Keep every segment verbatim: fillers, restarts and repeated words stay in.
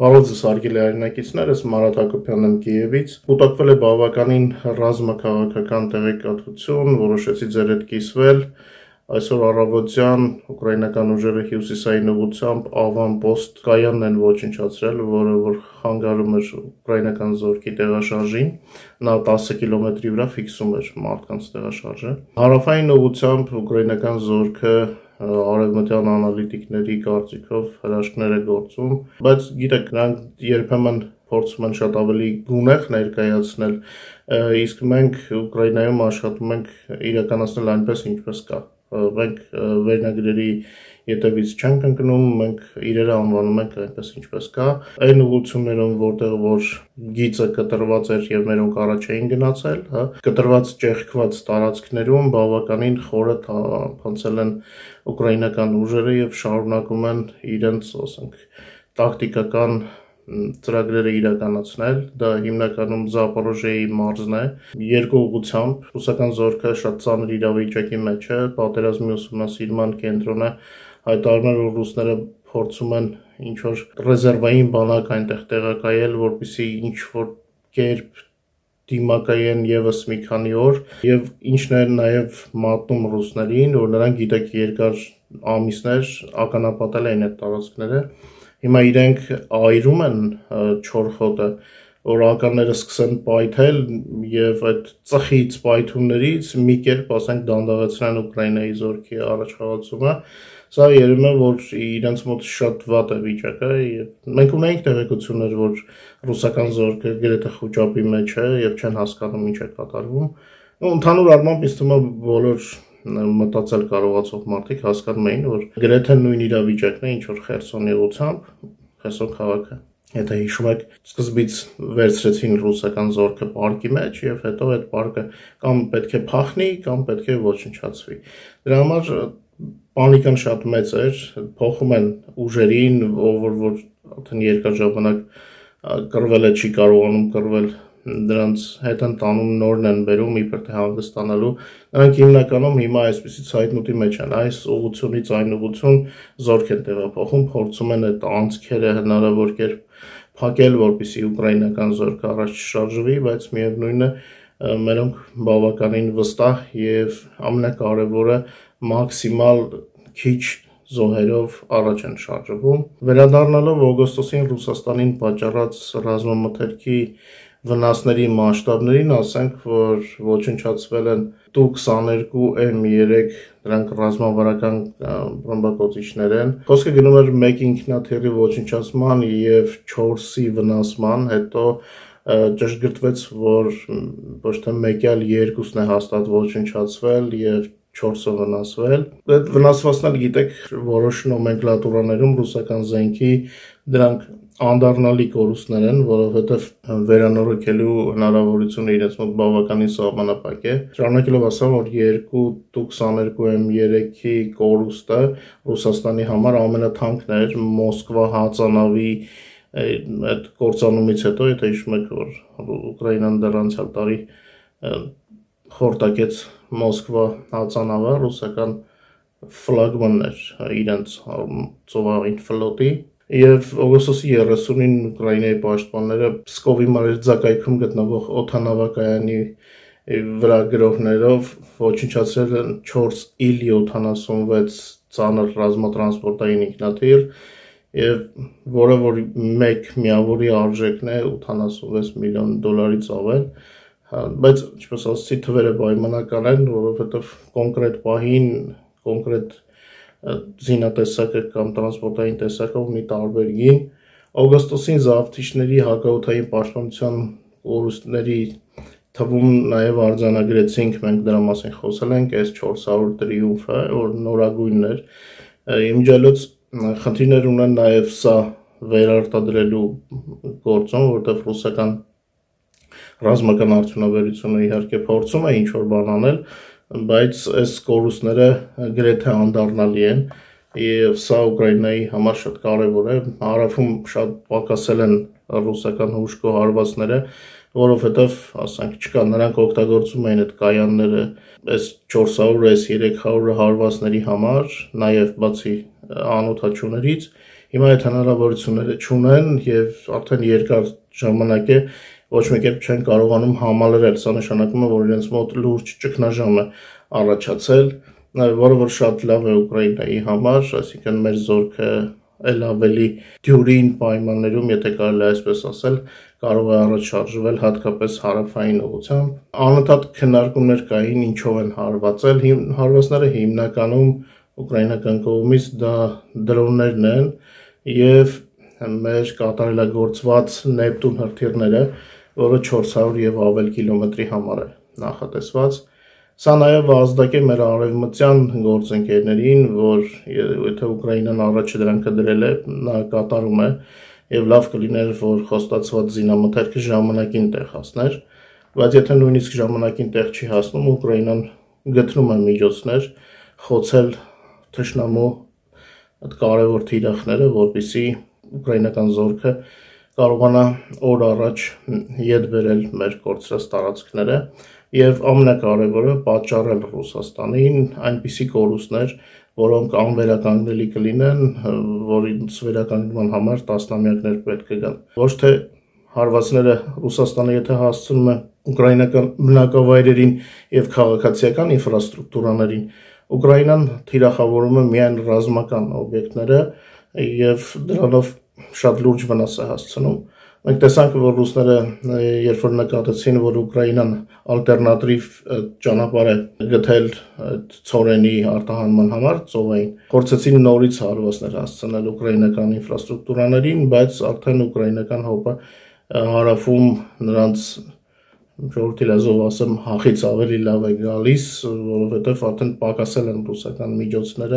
Բարով ձեզ հարգելի հայրենակիցներ, ես Մարատ Հակոբյանն եմ Կիևից։ Կուտակվել է բավականին ռազմաքաղաքական տեղեկատվություն, որոշեցի ձեր հետ կիսվել։ Այսօր առավոտյան ուկրաինական ուժերը հյուսիսային ուղղությամբ Ավանպոստ կայանն են ոչնչացրել, որը որ խանգարում էր ուկրաինական զորքի տեղաշարժին։ Նա տասը կիլոմետրի վրա ֆիքսում էր մարդկանց տեղաշարժը։ Հարավային ուղղությամբ ուկրաինական զորքը արևմտյան անալիտիկների կարծիքով հրաշքներ է գործում, բայց գիտեք, նրանք երբեմն փորձում են շատ ավելի գունեղ ներկայացնել, իսկ մենք Ուկրաինայում աշխատում ենք իրականացնել այնպես, ինչպես կա։ Մենք վերնագրերի ետևից չենք ընկնում, մենք իրերը անվանում ենք այնպես, ինչպես կա։ Այն ուղղություններում, որտեղ որ գիծը կտրված էր եւ մերոնք առաջ էին գնացել, հա, կտրված ճեղքված տարածքներում բավականին խորը թափանցել են ուկրաինական ուժերը եւ շարունակում են իրենց, ասենք, տակտիկական ծրագրերը իրականացնել, դա հիմնականում Զապորոժիեի մարզն է, երկու ուղղությամբ, ռուսական զորքը շատ ծանր իրավիճակի մեջ է, պատերազմի ուսումնասիրման կենտրոնը հայտարարում է, որ ռուսները փորձում են ինչ-որ ռեզերվային բանակ այնտեղ տեղակայել, որպեսզի ինչ-որ կերպ դիմակայեն եւս մի քանի օր, եւ ինչն է նաեւ մատնում ռուսներին, որ նրանք գիտեք երկար ամիսներ ականապատել էին այդ տարածքները, հիմա իրենք այրում են չորխոտը, որ ականները սկսեն պայթել եւ այդ ծխից պայթումներից մի կերպ, ասենք, դանդաղեցնեն Ուկրաինայի զորքի առաջխաղացումը, սա երևում է, որ իրենց մոտ շատ վատ է վիճակը եւ մենք ունենք տեղեկություններ, որ ռուսական զորքը գրեթե խոճապի մեջ է եւ չեն հասկանում ինչ է կատարվում։ Ու ընդհանուր առմամբ ինձ թվում է բոլոր մտածել կարողացող մարդիկ հասկանում էին, որ գրեթե նույն իրավիճակն է, ինչ որ Խերսոնի ուղղությամբ, Խերսոն քաղաքը։ Եթե հիշում եք, սկզբից վերցրեցին ռուսական զորքը պարկի մեջ եւ հետո այդ պարկը կամ պետք է փախնի, կամ պետք է ոչնչացվի։ Դրա համար պանիկան շատ մեծ էր, փոխում են ուժերին, ով որ արդեն երկար ժամանակ կռվել է, չի կարողանում կռվել, դրանց հետ են տանում, նորն են բերում, իբր թե հանգստանալու։ Նրանք հիմնականում հիմա այսպիսի ցայտնուտի մեջ են, այս ուղղությունից այն ուղղություն զորք են տեղափոխում, փորձում են այդ անցքերը հնարավոր կերպ փակել, որպեսզի ուկրաինական զորքը առաջ շարժվի, բայց միևնույնն է, մերոնք բավականին վստահ եւ ամենակարևորը մաքսիմալ քիչ զոհերով առաջ են շարժվում։ Վերադառնալով օգոստոսին Ռուսաստանին պատճառած ռազմամթերքի վնասների մասշտաբներին, ասենք, որ ոչնչացվել են Տու քսաներկու էմ երեք, դրանք ռազմավարական ռմբակոծիչներ են։ Խոսքը գնում էր մեկ ինքնաթիռի ոչնչացման եւ չորսի վնասման, հետո ճշգրտվեց, որ ոչ թե մեկը, այլ երկուսն է հաստատ ոչնչացվել եւ չորսը վնասվել։ Այդ վնասվածն էլ գիտեք, որոշ նոմենկլատուրաներում ռուսական զենքի դրանք անդառնալի կորուստներ են, որովհետև վերանորոգելու հնարավորությունը իրենց մոտ բավականին սահմանափակ է։ Շարունակելով ասեմ, որ երկու Տու քսաներկու էմ երեքի կորուստը Ռուսաստանի համար ամենաթանկն էր Մոսկվա հածանավի այդ կործանումից հետո, եթե հիշում եք, որ Ուկրաինան դեռ անցյալ տարի խորտակեց Մոսկվա հածանավը, ռուսական ֆլագմանն էր իրենց ծովային ֆլոտի։ Եվ օգոստոսի երեսունին Ուկրաինայի պաշտպանները Պսկովի մարզակայքում գտնվող օդանավակայանի վրա գրոհներով ոչնչացրել են չորս իլ յոթանասունվեց ծանր ռազմատրանսպորտային ինքնաթիռ, եւ որը որ մեկ միավորի արժեքն է ութանասունվեց միլիոն դոլարից ավել, բայց ինչպես ասացի, թվերը պայմանական են, որովհետեւ կոնկրետ պահին, կոնկրետ զինատեսակը կամ տրանսպորտային տեսակով մի տարբեր գին, օգոստոսին զավթիչների հակաօդային պաշտպանության կորուստների թվում նաև արձանագրեցինք, մենք դրա մասին խոսել ենք, S չորս հարյուր տրիումֆը, որ նորագույնն էր, իմջելուց խնդիրներ ունեն նաև սա վերարտադրելու գործում, որտեղ ռուսական ռազմական արդյունաբերությունը իհարկե փորձում է ինչ-որ բան անել, բայց այս կորուստները գրեթե անդառնալի են եւ սա Ուկրաինայի համար շատ կարեւոր է։ Հարավում շատ պակասել են ռուսական հուշկո հարվածները, որովհետեւ, ասենք, չկա, նրանք օգտագործում էին այդ կայանները S չորս հարյուր, S երեք հարյուր հարվածների համար, նաեւ բացի անօդաչուներից, Հիմա այդ հնարավորությունները չունեն եւ արդեն երկար ժամանակ է ոչ մի կերպ չեն կարողանում համալրել, սա նշանակում է, որ իրենց մոտ լուրջ ճգնաժամ է առաջացել, որը որ շատ լավ է Ուկրաինայի համար, այսինքն մեր զորքը ել ավելի դյուրին պայմաններում, եթե կարելի է այսպես ասել, կարող է առաջ շարժվել հատկապես հարավային ուղղությամբ։ Անընդհատ քննարկումներ կային, ինչով են հարվածել, հարվածները հիմնականում ուկրաինական կողմից դա դրոններն են եւ մեր կատարելագործված Նեպտուն հրթիռները, որը չորս հարյուր եւ ավել կիլոմետրի համար է նախատեսված։ Սա նաև ազդակ է մեր արևմտյան գործընկերներին, որ եթե Ուկրաինան առաջ դրանքը դրել է, նա կատարում է եւ լավ կլիներ, որ խոստացված զինամթերքը ժամանակին տեղ հասներ, բայց եթե նույնիսկ ժամանակին տեղ չի հասնում, Ուկրաինան գտնում է միջոցներ խոցել թշնամու այդ կարևոր թիրախները, որպեսզի ուկրաինական զորքը կարողանա օր առաջ ետ բերել մեր կորցրած տարածքները եւ ամենակարևորը պատճառել Ռուսաստանին այնպիսի կորուստներ, որոնք անվերականգնելի կլինեն, որից վերականգնման համար տասնամյակներ պետք է գան։ Ոչ թե հարվածները Ռուսաստանը եթե հասցնում է ուկրաինական բնակավայրերին եւ քաղաքացիական ինֆրաստրուկտուրաներին, Ուկրաինան թիրախավորում է միայն ռազմական օբյեկտները եւ դրանով շատ լուրջ վնաս է հասցնում։ Մենք տեսանք, որ ռուսները երբ որ նկատեցին, որ Ուկրաինան ալտերնատիվ ճանապարհ է գտել ցորենի արտահանման համար ծովային, փորձեցին նորից հարվածներ հասցնել ուկրաինական ինֆրաստրուկտուրաներին, բայց արդեն ուկրաինական հոպը հարավում նրանց ժողովրդի լեզվով ասեմ հախից ավելի լավ է գալիս, որովհետև արդեն պակասել են ռուսական միջոցները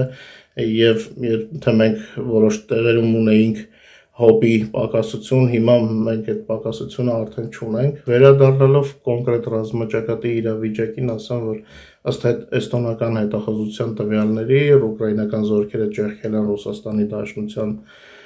եւ եթե մենք որոշ տեղերում ունեինք հոպի պակասություն, հիմա մենք այդ պակասությունը արդեն չունենք։ Վերադառնալով կոնկրետ ռազմաճակատի իրավիճակին, ասեմ, որ ըստ էստոնական հետախուզության տվյալների ուկրաինական զորքերը ճեղքել են Ռուսաստանի Դաշնության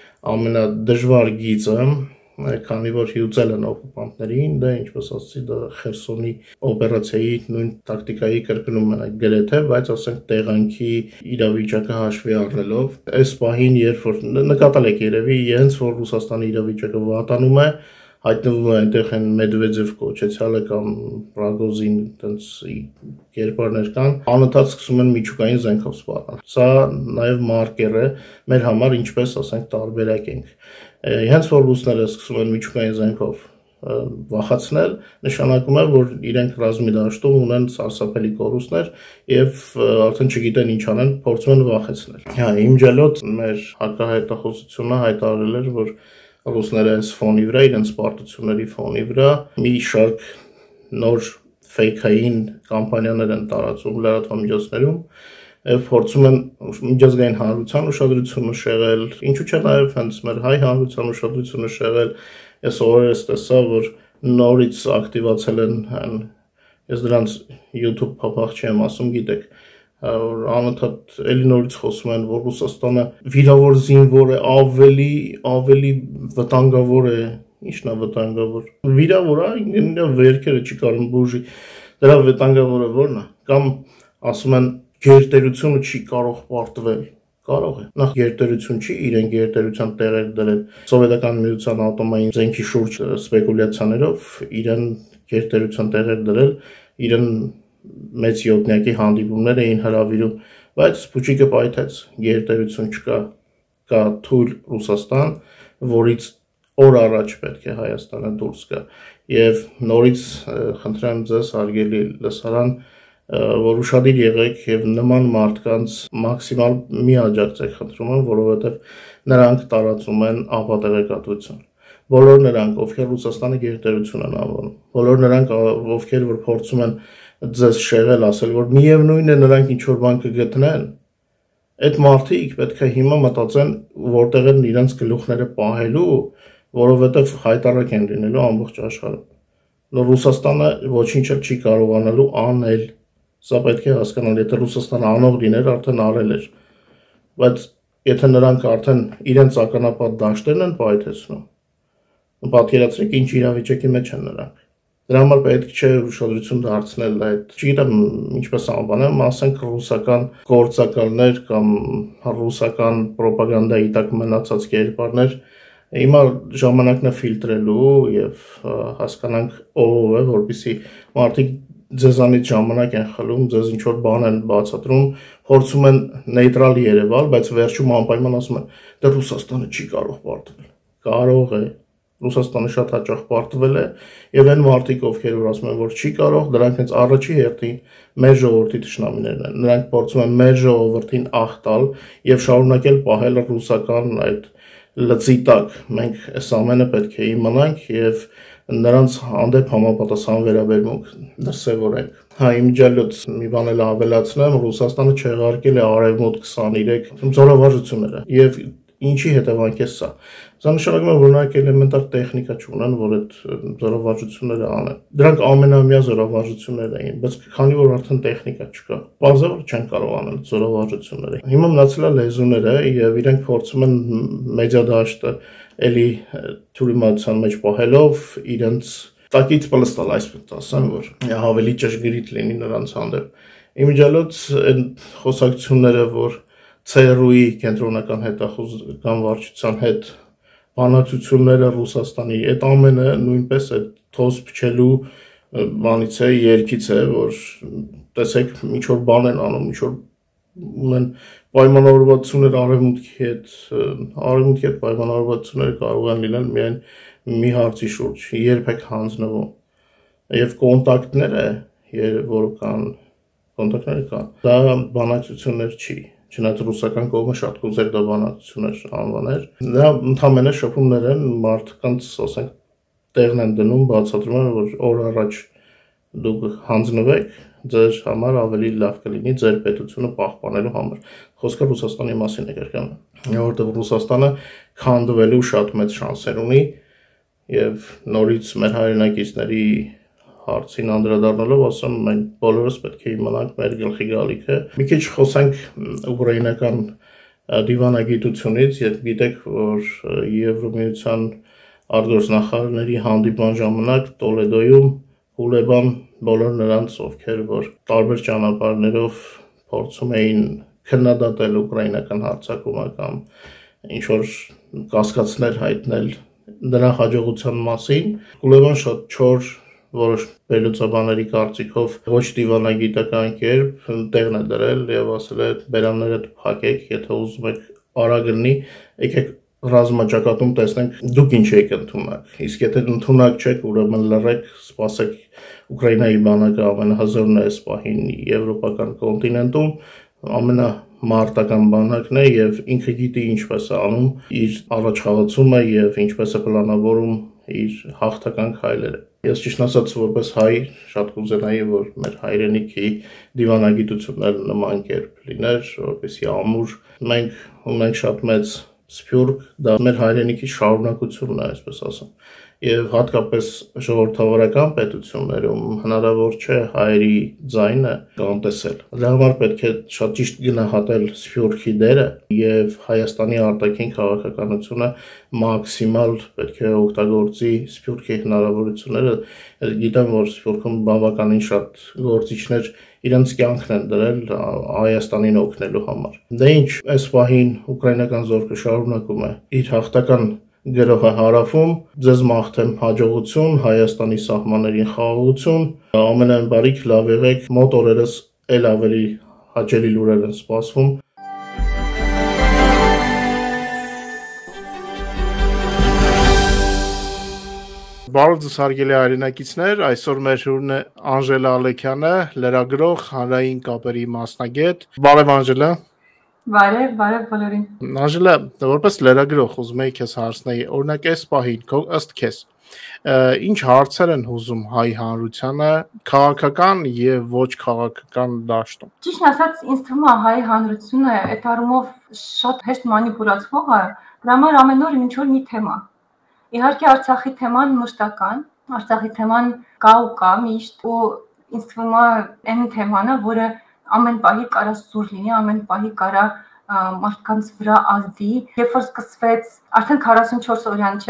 ամենադժվար գիծը, քանի որ հյուծել են օկուպանտներին, դա ինչպես ասացի, դա Խերսոնի օպերացիայի նույն տակտիկայի կրկնում է գրեթե, բայց ասենք տեղանքի իրավիճակը հաշվի առնելով, այս պահին երբ որ նկատել եք երևի, հենց որ Ռուսաստանի իրավիճակը վատանում է, հայտնվում է այնտեղ են Մեդվեդև կոչեցյալը կամ Ռագոզին տենց կերպարներ կան, անընդհատ սկսում են միջուկային զենքով սպառնել։ Սա նաև մարկեր է մեր համար, ինչպես ասենք տարբերակ ենք։ Հենց որ ռուսները սկսում են միջուկային զենքով վախացնել, նշանակում է, որ իրենք ռազմի դաշտում ունեն սարսափելի կորուստներ եւ արդեն չգիտեն ինչ անեն, փորձում են վախեցնել։ Հա, իմջելոց մեր հակահետախուզությունը հայտարարել էր, որ ռուսները այս ֆոնի վրա, իրենց պարտությունների ֆոնի վրա մի շարք նոր ֆեյքային կամպանիաներ են տարածում լրատվամիջոցներում եւ փորձում են միջազգային հանրության ուշադրությունը շեղել, ինչու՞ չէ նաեւ հենց մեր հայ հանրության ուշադրությունը շեղել։ Ես օրերս տեսա, որ նորից ակտիվացել են, ես դրանց YouTube փափախ չեմ ասում, գիտեք, որ անընդհատ էլի նորից խոսում են, որ Ռուսաստանը վիրավոր զինվոր է, ավելի ավելի վտանգավոր է, ի՞նչն է վտանգավոր։ Վիրավոր է, ինքնին վերքերը չի կարող բուժի։ Դրա վտանգավորը ո՞րն է։ Կամ ասում են գերտերությունը չի կարող պարտվել։ Կարող է։ Նախ գերտերություն չի, իրեն գերտերության տեղեր դրել սովետական միության ատոմային զենքի շուրջ սպեկուլյացիաներով, իրեն գերտերության տեղեր դրել, իրեն մեծ յոթնյակի հանդիպումներ էին հրավիրում, բայց Պուչիկը պայթեց, գերտերություն չկա, կա թույլ Ռուսաստան, որից օր առաջ պետք է Հայաստանը դուրս գա։ Եվ նորից խնդրեմ ձեզ, հարգելի լսարան, որ ուշադիր եղեք եւ նման մարդկանց մաքսիմալ մի աջակցեք, խնդրում եմ, որովհետեւ նրանք տարածում են ապատեղեկատվություն։ Բոլոր նրանք, ովքեր Ռուսաստանի գերտերություն են անվանում, բոլոր նրանք, ովքեր որ փորձում են ձեզ շեղել, ասել, որ միևնույն է նրանք ինչ որ բան կգտնեն, այդ մարդիկ պետք է հիմա մտածեն, որտեղ են իրենց գլուխները պահելու, որովհետև հայտարարք են լինելու ամբողջ աշխարհում։ Ռուսաստանը ոչինչ չի կարողանալու անել։ Սա պետք է հասկանալ, եթե Ռուսաստանը անող լիներ, արդեն արել էր։ Բայց եթե նրանք արդեն իրենց ականապատ դաշտերն են պայթեցնում, պատկերացրեք ինչ իրավիճակի մեջ են նրանք։ Դրա համար պետք չէ ուշադրություն դարձնել այդ, չգիտեմ ինչպես անվանեմ, ասենք ռուսական գործակալներ կամ ռուսական ռոպագանդայի տակ մնացած կերպարներ, հիմա ժամանակն է ֆիլտրելու եւ հասկանանք ով է, որպեսզի մարդիկ ձեզանից ժամանակ են խլում, ձեզ ինչ որ բան են բացատրում, փորձում են նեյտրալ երևալ, բայց վերջում անպայման ասում են, դե Ռուսաստանը չի կարող պարտվել։ Կարող է, Ռուսաստանը շատ հաճախ պարտվել է, եւ այն մարդիկ, ովքեր որ ասում են, որ չի կարող, դրանք հենց առաջի հերթին մեր ժողովրդի թշնամիներն են։ Նրանք փորձում են մեր ժողովրդին աղտալ եւ շարունակել պահել ռուսական այդ լծի տակ։ Մենք այս ամենը պետք է իմանանք եւ նրանց հանդեպ համապատասխան վերաբերմունք դրսևորենք։ Հա, իմջալոց մի բան էլ ավելացնեմ, Ռուսաստանը չեղարկել է Արևմուտք քսաներեք զորավարժությունները եւ ինչի հետևանք է սա։ Սա նշանակում է, որ նրանք էլեմենտար տեխնիկա չունեն, որ այդ զորավարժությունները անեն։ Դրանք ամենամյա զորավարժություններ էին, բայց քանի որ արդեն տեխնիկա չկա, բազա որ չեն կարող անել զորավարժությունները։ Հիմա մնացել է լեզուները եւ իրենք փորձում են մեդիա դաշտը էլի թյուրիմացության մեջ պահելով իրենց տակից պլստալ, այսպես ասեմ, որ ավելի ճշգրիտ լինի նրանց հանդեպ։ Իմիջիալոց այն խոսակցությունները, որ ՑՌՈ-ի կենտրոնական հետախուզական վարչության հետ բանակցությունները Ռուսաստանի, այդ ամենը նույնպես այդ թոս փչելու բանից է, երգից է, որ տեսեք ինչ որ բան են անում, ինչ որ ունեն պայմանավորվածություններ արևմուտքի հետ, արևմուտքի հետ պայմանավորվածությունները կարող են լինել միայն մի հարցի շուրջ, երբ եք հանձնվում եւ կոնտակտները, որ կան, կոնտակտները կան, դա բանակցություններ չի։ Չնայած ռուսական կողմը շատ կուզեր դա բանակցություններ անվաներ, դա ընդհանրապես շփումներ են, մարդկանց, ասենք, տեղն են դնում, բացատրում են, որ օր առաջ դուք հանձնվեք, ձեր համար ավելի լավ կլինի ձեր պետությունը պահպանելու համար։ Խոսքը Ռուսաստանի մասին է գրկան, որովհետև Ռուսաստանը քանդվելու շատ մեծ շանսեր ունի եւ նորից մեր հայրենակիցների հարցին անդրադառնալով ասեմ, մենք բոլորս պետք է իմանանք մեր գլխի գալիքը։ Մի քիչ խոսենք ուկրաինական դիվանագիտությունից, եւ գիտեք, որ Եվրոմիության արտգործնախարարների հանդիպման ժամանակ Տոլեդոյում Հուլեբան բոլոր նրանց, ովքեր որ տարբեր ճանապարհներով փորձում էին քննադատել ուկրաինական հարձակումը կամ ինչ որ կասկածներ հայտնել նրա հաջողության մասին, Հուլեբան շատ չոր որոշ վերլուծաբանների կարծիքով ոչ դիվանագիտական կերպ տեղն է դրել եւ ասել է բերանները փակեք, եթե ուզում եք արագ լինի, եկեք ռազմաճակատում տեսնենք դուք ինչ եք ընդունակ, իսկ եթե ընդունակ չեք, ուրեմն լռեք, սպասեք Ուկրաինայի բանակը ամենահզորն է այս պահին եվրոպական կոնտինենտում, ամենամարտական բանակն է եւ ինքը գիտի ինչպես է անում իր առաջխաղացումը եւ ինչպես է պլանավորում իր հաղթական քայլերը։ Ես ճիշտ ասած որպես հայ շատ կուզենայի, որ մեր հայրենիքի դիվանագիտությունները նման կերպ լիներ, որպեսզի ամուր մենք ունենք շատ մեծ սփյուռք, դա մեր հայրենիքի շարունակությունն է, այսպես ասեմ։ Եվ հատկապես ժողովրդավարական պետություններում հնարավոր չէ հայերի ձայնը կանտեսել։ Դրա համար պետք է շատ ճիշտ գնահատել սփյուռքի դերը եւ Հայաստանի արտաքին քաղաքականությունը մաքսիմալ պետք է օգտագործի սփյուռքի հնարավորությունները։ Գիտեմ, որ սփյուռքում բավականին շատ գործիչներ իրենց կյանքն են դրել Հայաստանին օգնելու համար։ Դե ինչ, այս պահին ուկրաինական զորքը շարունակում է իր հաղթական գրողը հարավում, ձեզ մաղթեմ հաջողություն, Հայաստանի սահմաններին խաղաղություն, ամենայն բարիք, լավ եղեք, մոտ օրերս էլ ավելի հաճելի լուրեր են սպասվում։ Բարև ձեզ հարգելի հայրենակիցներ, այսօր մեր հյուրն է Անժելա Ալեքյանը, լրագրող, հանրային կապերի մասնագետ։ Բարև Անժելա։ Բարև, բարև բոլորին։ Անժելա, որպես լրագրող ուզում եի քեզ հարցնել, օրինակ այս պահին քո ըստ քեզ ինչ հարցեր են հուզում հայ հանրությանը քաղաքական եւ ոչ քաղաքական դաշտում։ Ճիշտ ասած, ինձ թվում է հայ հանրությունը այդ առումով շատ հեշտ մանիպուլացվող է, դրա համար ամեն օր ինչ որ մի թեմա։ Իհարկե Արցախի թեման մշտական, Արցախի թեման կա ու կա միշտ, ու ինձ թվում է այն թեման է, որը ամեն պահի կարա սուր լինի, ամեն պահի կարա մարդկանց վրա ազդի։ Երբ որ սկսվեց, արդեն քառասունչորս օրյան չէ, բայց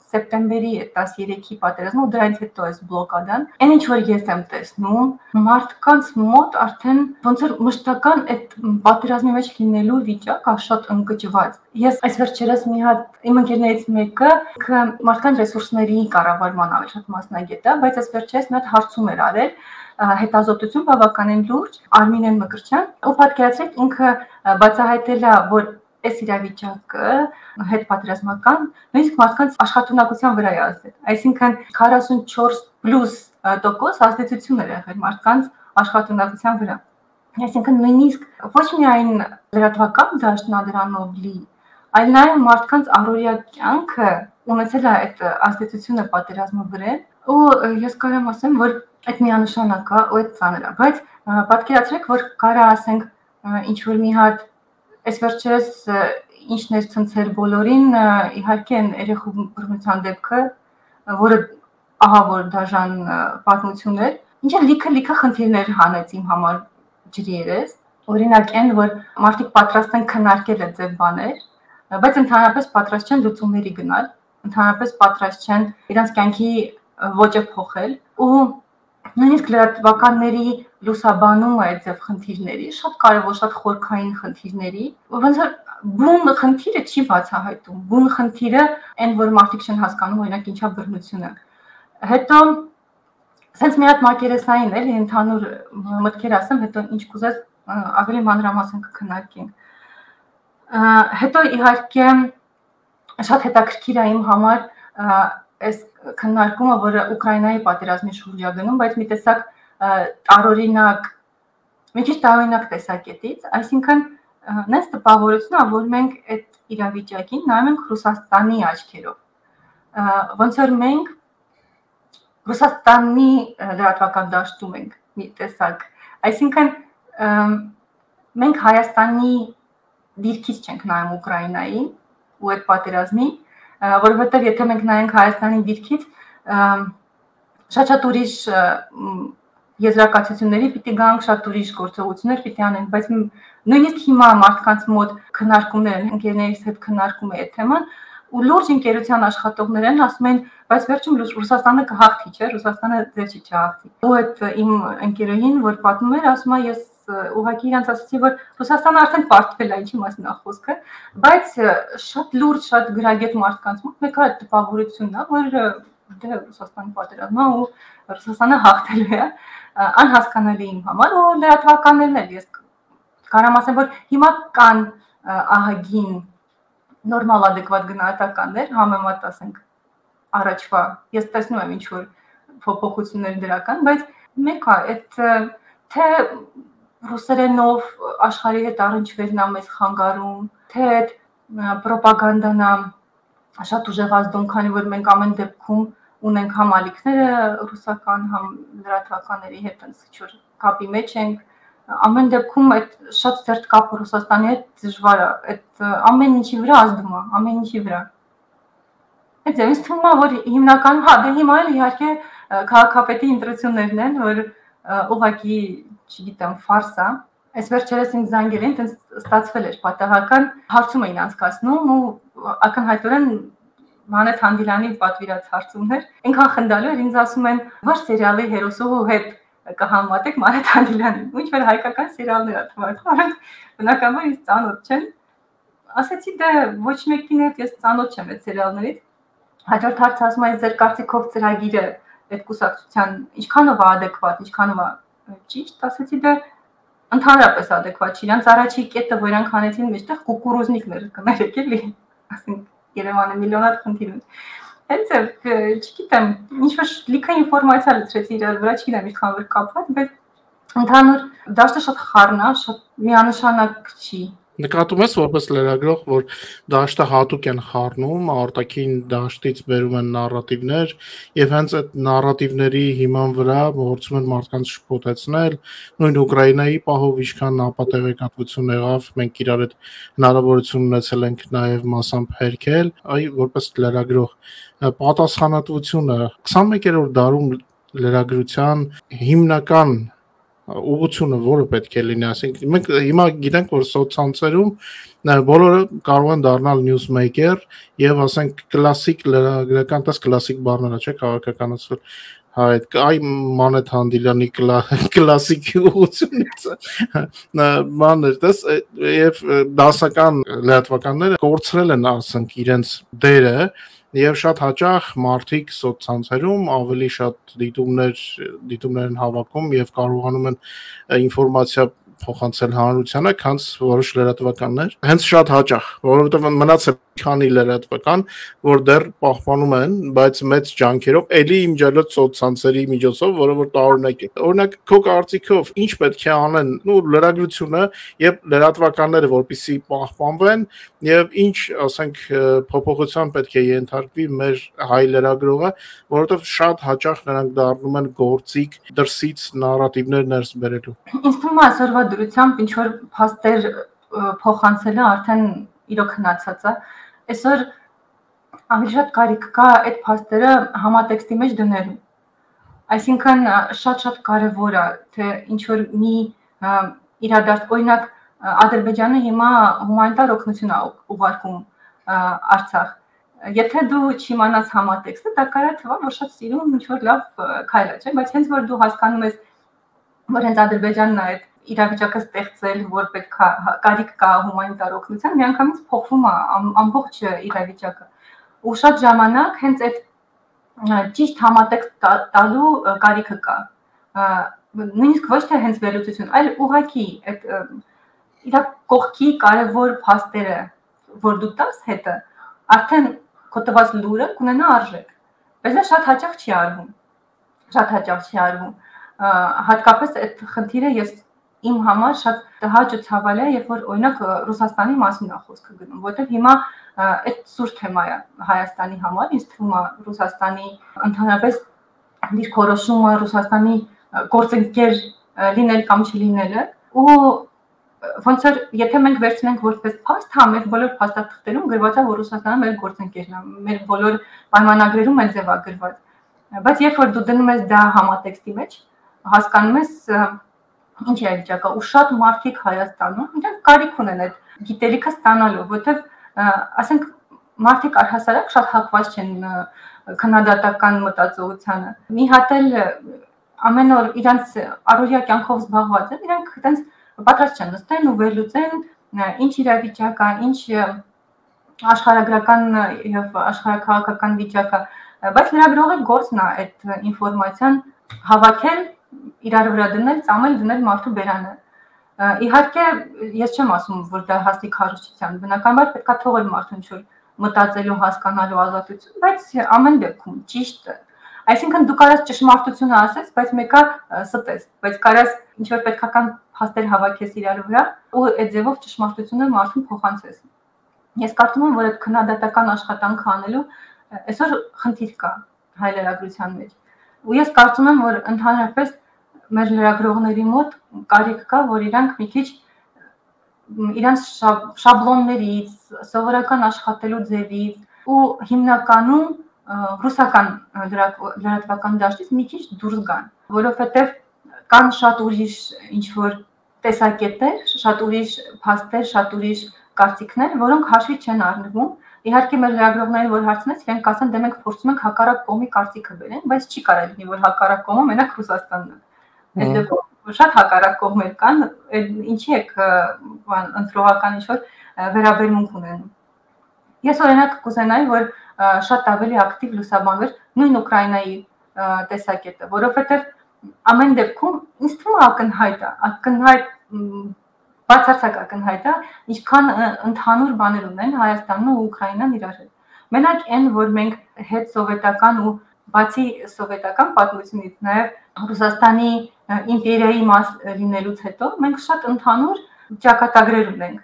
սեպտեմբերի տասներեքի պատերազմը ու դրանից հետո այս բլոկադան, այն ինչ որ ես եմ տեսնում, մարդկանց մոտ արդեն ոնց որ մշտական այդ պատերազմի մեջ լինելու վիճակը շատ ընկճված։ Ես այս վերջերս մի հատ իմ ընկերներից մեկը մարդկային ռեսուրսների կառավարման ավելի շատ մասնագետ է, բայց այս վերջերս մի հատ հարցում էր արել հետազոտություն բավականին լուրջ Արմինեն Մկրտչյան, ու պատկերացրեք ինքը բացահայտել է, որ այս իրավիճակը հետպատերազմական նույնիսկ մարդկանց աշխատունակության վրա է ազդել։ Այսինքն քառասունչորս պլյուս տոկոս ազդեցություն է եղել մարդկանց աշխատունակության վրա։ Այսինքն նույնիսկ ոչ միայն լրատվական դաշտն է դրանով լի, այլ նաև մարդկանց առօրյա կյանքը ունեցել է այդ ազդեցությունը պատերազմի վրա, ու ես կարամ ասեմ, որ այդ միանշանակ է ու այդ ծանր է, բայց պատկերացրեք, որ կարա ասենք ինչ որ մի հատ այս վերջերս ինչն էր ցնցել բոլորին, իհարկե երեխու բռնության դեպքը, որը ահա որ դաժան պատմություն էր, ինչը լիքը-լիքը խնդիրներ հանեց իմ համար ջրի երես, օրինակ այն, որ մարդիկ պատրաստ են քննարկել այդ ձև բաներ, բայց ընդհանրապես պատրաստ չեն լուծումների գնալ, ընդհանրապես պատրաստ չեն իրենց կյանքի ոճը փոխել, ու նույնիսկ լրատվականների լուսաբանումը այդ ձև խնդիրների, շատ կարևոր, շատ խորքային խնդիրների, ոնց որ բուն խնդիրը չի բացահայտում, բուն խնդիրը այն, որ մարդիկ չեն հասկանում, օրինակ ինչա բռնությունը։ Հետո սենց մի հատ մակերեսային էլի ընդհանուր մտքեր ասեմ, հետո ինչ կուզես ավելի մանրամասն կքննարկենք։ Հետո իհարկե շատ հետաքրքիր է իմ համար այս քննարկումը, որը Ուկրաինայի պատերազմի շուրջ է գնում, բայց մի տեսակ տարօրինակ, մի քիչ տարօրինակ տեսակետից, այսինքն նենց տպավորություն է, որ մենք այդ իրավիճակին նայում ենք Ռուսաստանի աչքերով, ոնց որ մենք Ռուսաստանի լրատվական դաշտում ենք մի տեսակ, այսինքն մենք Հայաստանի դիրքից չենք նայում Ուկրաինային ու այդ պատերազմին, որովհետև եթե մենք նայենք Հայաստանի դիրքից, շատ-շատ ուրիշ եզրակացությունների պիտի գանք, շատ ուրիշ գործողություններ պիտի անենք, բայց նույնիսկ հիմա մարդկանց մոտ քննարկումներ են, ընկերներիս հետ քննարկում է այդ թեման, ու լուրջ ընկերության աշխատողներ են ասում են, բայց վերջում Ռուսաստանը կհաղթի, չէ, Ռուսաստանը ձեր չի չհաղթի։ Ու այդ իմ ընկերուհին, որ պատմում էր, ասում է, ես ուղղակի իրանց ասացի, որ Ռուսաստանը արդեն պարտվել է, ինչի մասին է խոսքը, բայց շատ լուրջ, շատ գրագետ մարդկանց մոտ մեկ այդ տպավորությունն է, որ դե Ռուսաստանի պատերազմն է ու Ռուսաստանը հաղթելու է, անհասկանալի իմ համար, ու լրատվականներն էլ ես կարամ ասեմ, որ հիմա կան ահագին նորմալ adekvat գնահատականներ, համեմատ ասենք առաջվա, ես տեսնում եմ ինչ որ փոփոխություններ դրական, բայց մեկ է այդ թե ռուսերենով աշխարհի հետ առնչվելն է մեզ խանգարում, թե այդ պրոպագանդան է շատ ուժեղ ազդում, քանի որ մենք ամեն դեպքում ունենք համ ալիքները ռուսական, համ լրատվականների հետ ինչ-որ կապի մեջ ենք, ամեն դեպքում այդ շատ ծերտ կապը Ռուսաստանի հետ դժվար է, այդ ամեն ինչի վրա ազդում է, ամեն ինչի վրա։ Այդ ինձ թվում է, որ հիմնականում, հա, դե հիմա էլ իհարկե քաղաքապետի ընտրություններն են, որ ուղղակի, չգիտեմ, ֆարս է։ Այս վերջերս ինձ զանգել էին, տենց ստացվել էր պատահական, հարցում էին անցկացնում ու ակնհայտորեն Մանեթ Հանդիլյանի պատվիրած հարցումներ, այնքան խնդալու էր, ինձ ասում են, որ սերիալի հերոսուհու հետ կհամատեք Մանեթ Հանդիլյանին, ինչ որ հայկական սերիալներ է թվարկում, որոնք բնականաբար ինձ ծանոթ չեն։ Ասացի, դե ոչ մեկին հետ ես ծանոթ չեմ այդ սերիալներից։ Հաջորդ հարց ասում է, ձեր կարծիքով ծրագիրը այդ կուսակցության ինչքանով է adekvat, ինչքանով է ճիշտ, ասացի, դե ընդհանրապես adekvat չի, իրանց առաջի կետը, որ իրանք հանեցին մեջտեղ կուկուրուզնիկներ կներեք էլի, ասենք Երևանը միլիոնատ խնդիր ունի։ Հենց է, չգիտեմ, ինչ-որ լիքը ինֆորմացիա լցրեցի իրար վրա, չգիտեմ ինչքան որ կապված, բայց ընդհանուր դաշտը շատ խառն է, շատ միանշանակ չի։ Նկատում ես որպես լրագրող, որ դաշտը հատուկ են խառնում, արտաքին դաշտից բերում են նարատիվներ եւ հենց այդ նարատիվների հիման վրա փորձում են մարդկանց շփոթեցնել, նույն Ուկրաինայի պահով ինչքան ապատեղեկատվություն եղավ, մենք իրար այդ հնարավորություն ունեցել ենք նաեւ մասամբ հերքել, այ որպես լրագրող պատասխանատվությունը քսանմեկերորդ դարում լրագրության հիմնական ուղղությունը որը պետք է լինի, ասենք մենք հիմա գիտենք, որ սոցցանցերում բոլորը կարող են դառնալ newsmaker եւ ասենք կլասիկ լրագրական, տես կլասիկ բառները, չէ՞, քաղաքականացվել այդ այ Մանեթ Հանդիլյանի կլասիկ ուղղությունից մաներ տես եւ դասական լրատվականները կորցրել են ասենք իրենց դերը եւ շատ հաճախ մարդիկ սոցցանցերում ավելի շատ դիտումներ դիտումներ են հավաքում եւ կարողանում են ինֆորմացիա փոխանցել հանրությանը, քան որոշ լրատվականներ։ Հենց շատ հաճախ, որովհետեւ մնացել քանի լրատվական, որ դեռ պահպանում են, բայց մեծ ջանքերով էլի իմջալոց սոցցանցերի միջոցով, որը որ տարօրինակ է։ Օրինակ, քո կարծիքով ինչ պետք է անեն, նու լրագրությունը եւ լրատվականները, որպեսզի պահպանվեն եւ ինչ, ասենք, փոփոխության պետք է ենթարկվի մեր հայ լրագրողը, որովհետեւ շատ հաճախ նրանք դառնում են գործիք դրսից նարատիվներ ներս բերելու։ Ինձ թվում է այսօրվա դրությամբ ինչ որ փաստեր փոխանցելը արդեն իրոք հնացած է։ Այսօր ավելի շատ կարիք կա այդ փաստերը համատեքստի մեջ դնելու։ Այսինքն շատ-շատ կարևոր է, թե ինչ որ մի իրադարձ, օրինակ Ադրբեջանը հիմա հումանիտար օգնություն է ուղարկում Արցախ։ Եթե դու չիմանաս համատեքստը, դա կարա թվա, որ շատ սիրուն ինչ որ լավ քայլ է, չէ՞, բայց հենց որ դու հասկանում ես, որ հենց Ադրբեջանն է այդ իրավիճակը ստեղծել, որ պետք է կարիք կա հումանիտար օգնության, միանգամից փոխվում է ամբողջ իրավիճակը։ Ու շատ ժամանակ հենց այդ ճիշտ համատեքստ տալու կարիքը կա։ Նույնիսկ ոչ թե հենց վերլուծություն, այլ ուղղակի այդ իր կողքի կարևոր փաստերը, որ դու տաս հետը, արդեն քո տված լուրը կունենա արժեք։ Բայց դա շատ հաճախ չի արվում։ Շատ հաճախ չի արվում։ Հատկապես այդ խնդիրը ես իմ համար շատ տհաճ ու ցավալի է, երբ որ օրինակ Ռուսաստանի մասին է խոսքը գնում, որտեղ հիմա այդ սուր թեմա է Հայաստանի համար, ինձ թվում է Ռուսաստանի ընդհանրապես դիրքորոշումը, Ռուսաստանի գործընկեր լինել կամ չլինելը, ու ոնց որ եթե մենք վերցնենք որպես փաստ, հա, մեր բոլոր փաստաթղթերում գրված է, որ Ռուսաստանը մեր գործընկերն է, մեր բոլոր պայմանագրերում է ձևագրված։ Բայց երբ որ դու դնում ես դա համատեքստի մեջ, հասկանում ես ինչ է վիճակը, ու շատ մարդիկ Հայաստանում իրենք կարիք ունեն այդ գիտելիքը ստանալու, որտեղ ասենք մարդիկ առհասարակ շատ հակված չեն քննադատական մտածողությանը։ Մի հատ էլ ամեն օր իրանց առօրյա կյանքով զբաղված են, իրենք այտենց պատրաստ չեն նստեն ու վերլուծեն ինչ իրավիճակ է, ինչ աշխարհագրական եւ աշխարհաքաղաքական վիճակ է, բայց լրագրողի գործն է այդ ինֆորմացիան հավաքել, իրար վրա դնել, ծամել, դնել մարդու բերանը։ Իհարկե, ես չեմ ասում, որ դա հասնի քարոզչության, բնականաբար պետք է թողել մարդուն ինչ-որ մտածելու, հասկանալու ազատություն, բայց ամեն դեպքում ճիշտ է։ Այսինքն դու կարաս ճշմարտությունը ասես, բայց մեկը ստես, բայց կարաս ինչ-որ պետքական փաստեր հավաքես իրար վրա ու այդ ձևով ճշմարտությունը մարդուն փոխանցես։ Ես կարծում եմ, որ այդ քննադատական աշխատանքը անելու այսօր խնդիր կա հայ լրագրության մեջ։ Ու ես կարծում եմ, որ ընդհանրապես մեր լրագրողների մոտ կարիք կա, որ իրանք մի քիչ իրանց շաբլոններից, սովորական աշխատելու ձևից ու հիմնականում ռուսական լրատվական դաշտից մի քիչ դուրս գան, որովհետև կան շատ ուրիշ ինչ-որ տեսակետներ, շատ ուրիշ փաստեր, շատ ուրիշ կարծիքներ, որոնք հաշվի չեն առնվում։ Իհարկե մեր լրագրողներին որ հարցնես, իրենք կասեն, դե մենք փորձում ենք հակառակ կողմի կարծիքը բերենք, բայց չի կարելի լինի, որ հակառակ կողմը մենակ Ռուսաստանն է։ Այս դեպքում շատ հակառակ կողմեր կան, ինչի եք ընտրողական ինչ-որ վերաբերմունք ունենում։ Ես օրինակ կուզենայի, որ շատ ավելի ակտիվ լուսաբանվեր նույն Ուկրաինայի տեսակետը, որովհետև ամեն դեպքում ինձ թվում է ակնհայտ է, ակնհայտ բացարձակ ակնհայտ է, ինչքան ընդհանուր բաներ ունեն Հայաստանն ու Ուկրաինան իրար հետ։ Մենակ այն, որ մենք հետ սովետական ու բացի սովետական պատմությունից նաև Ռուսաստանի իմպերիայի մաս լինելուց հետո մենք շատ ընդհանուր ճակատագրեր ունենք։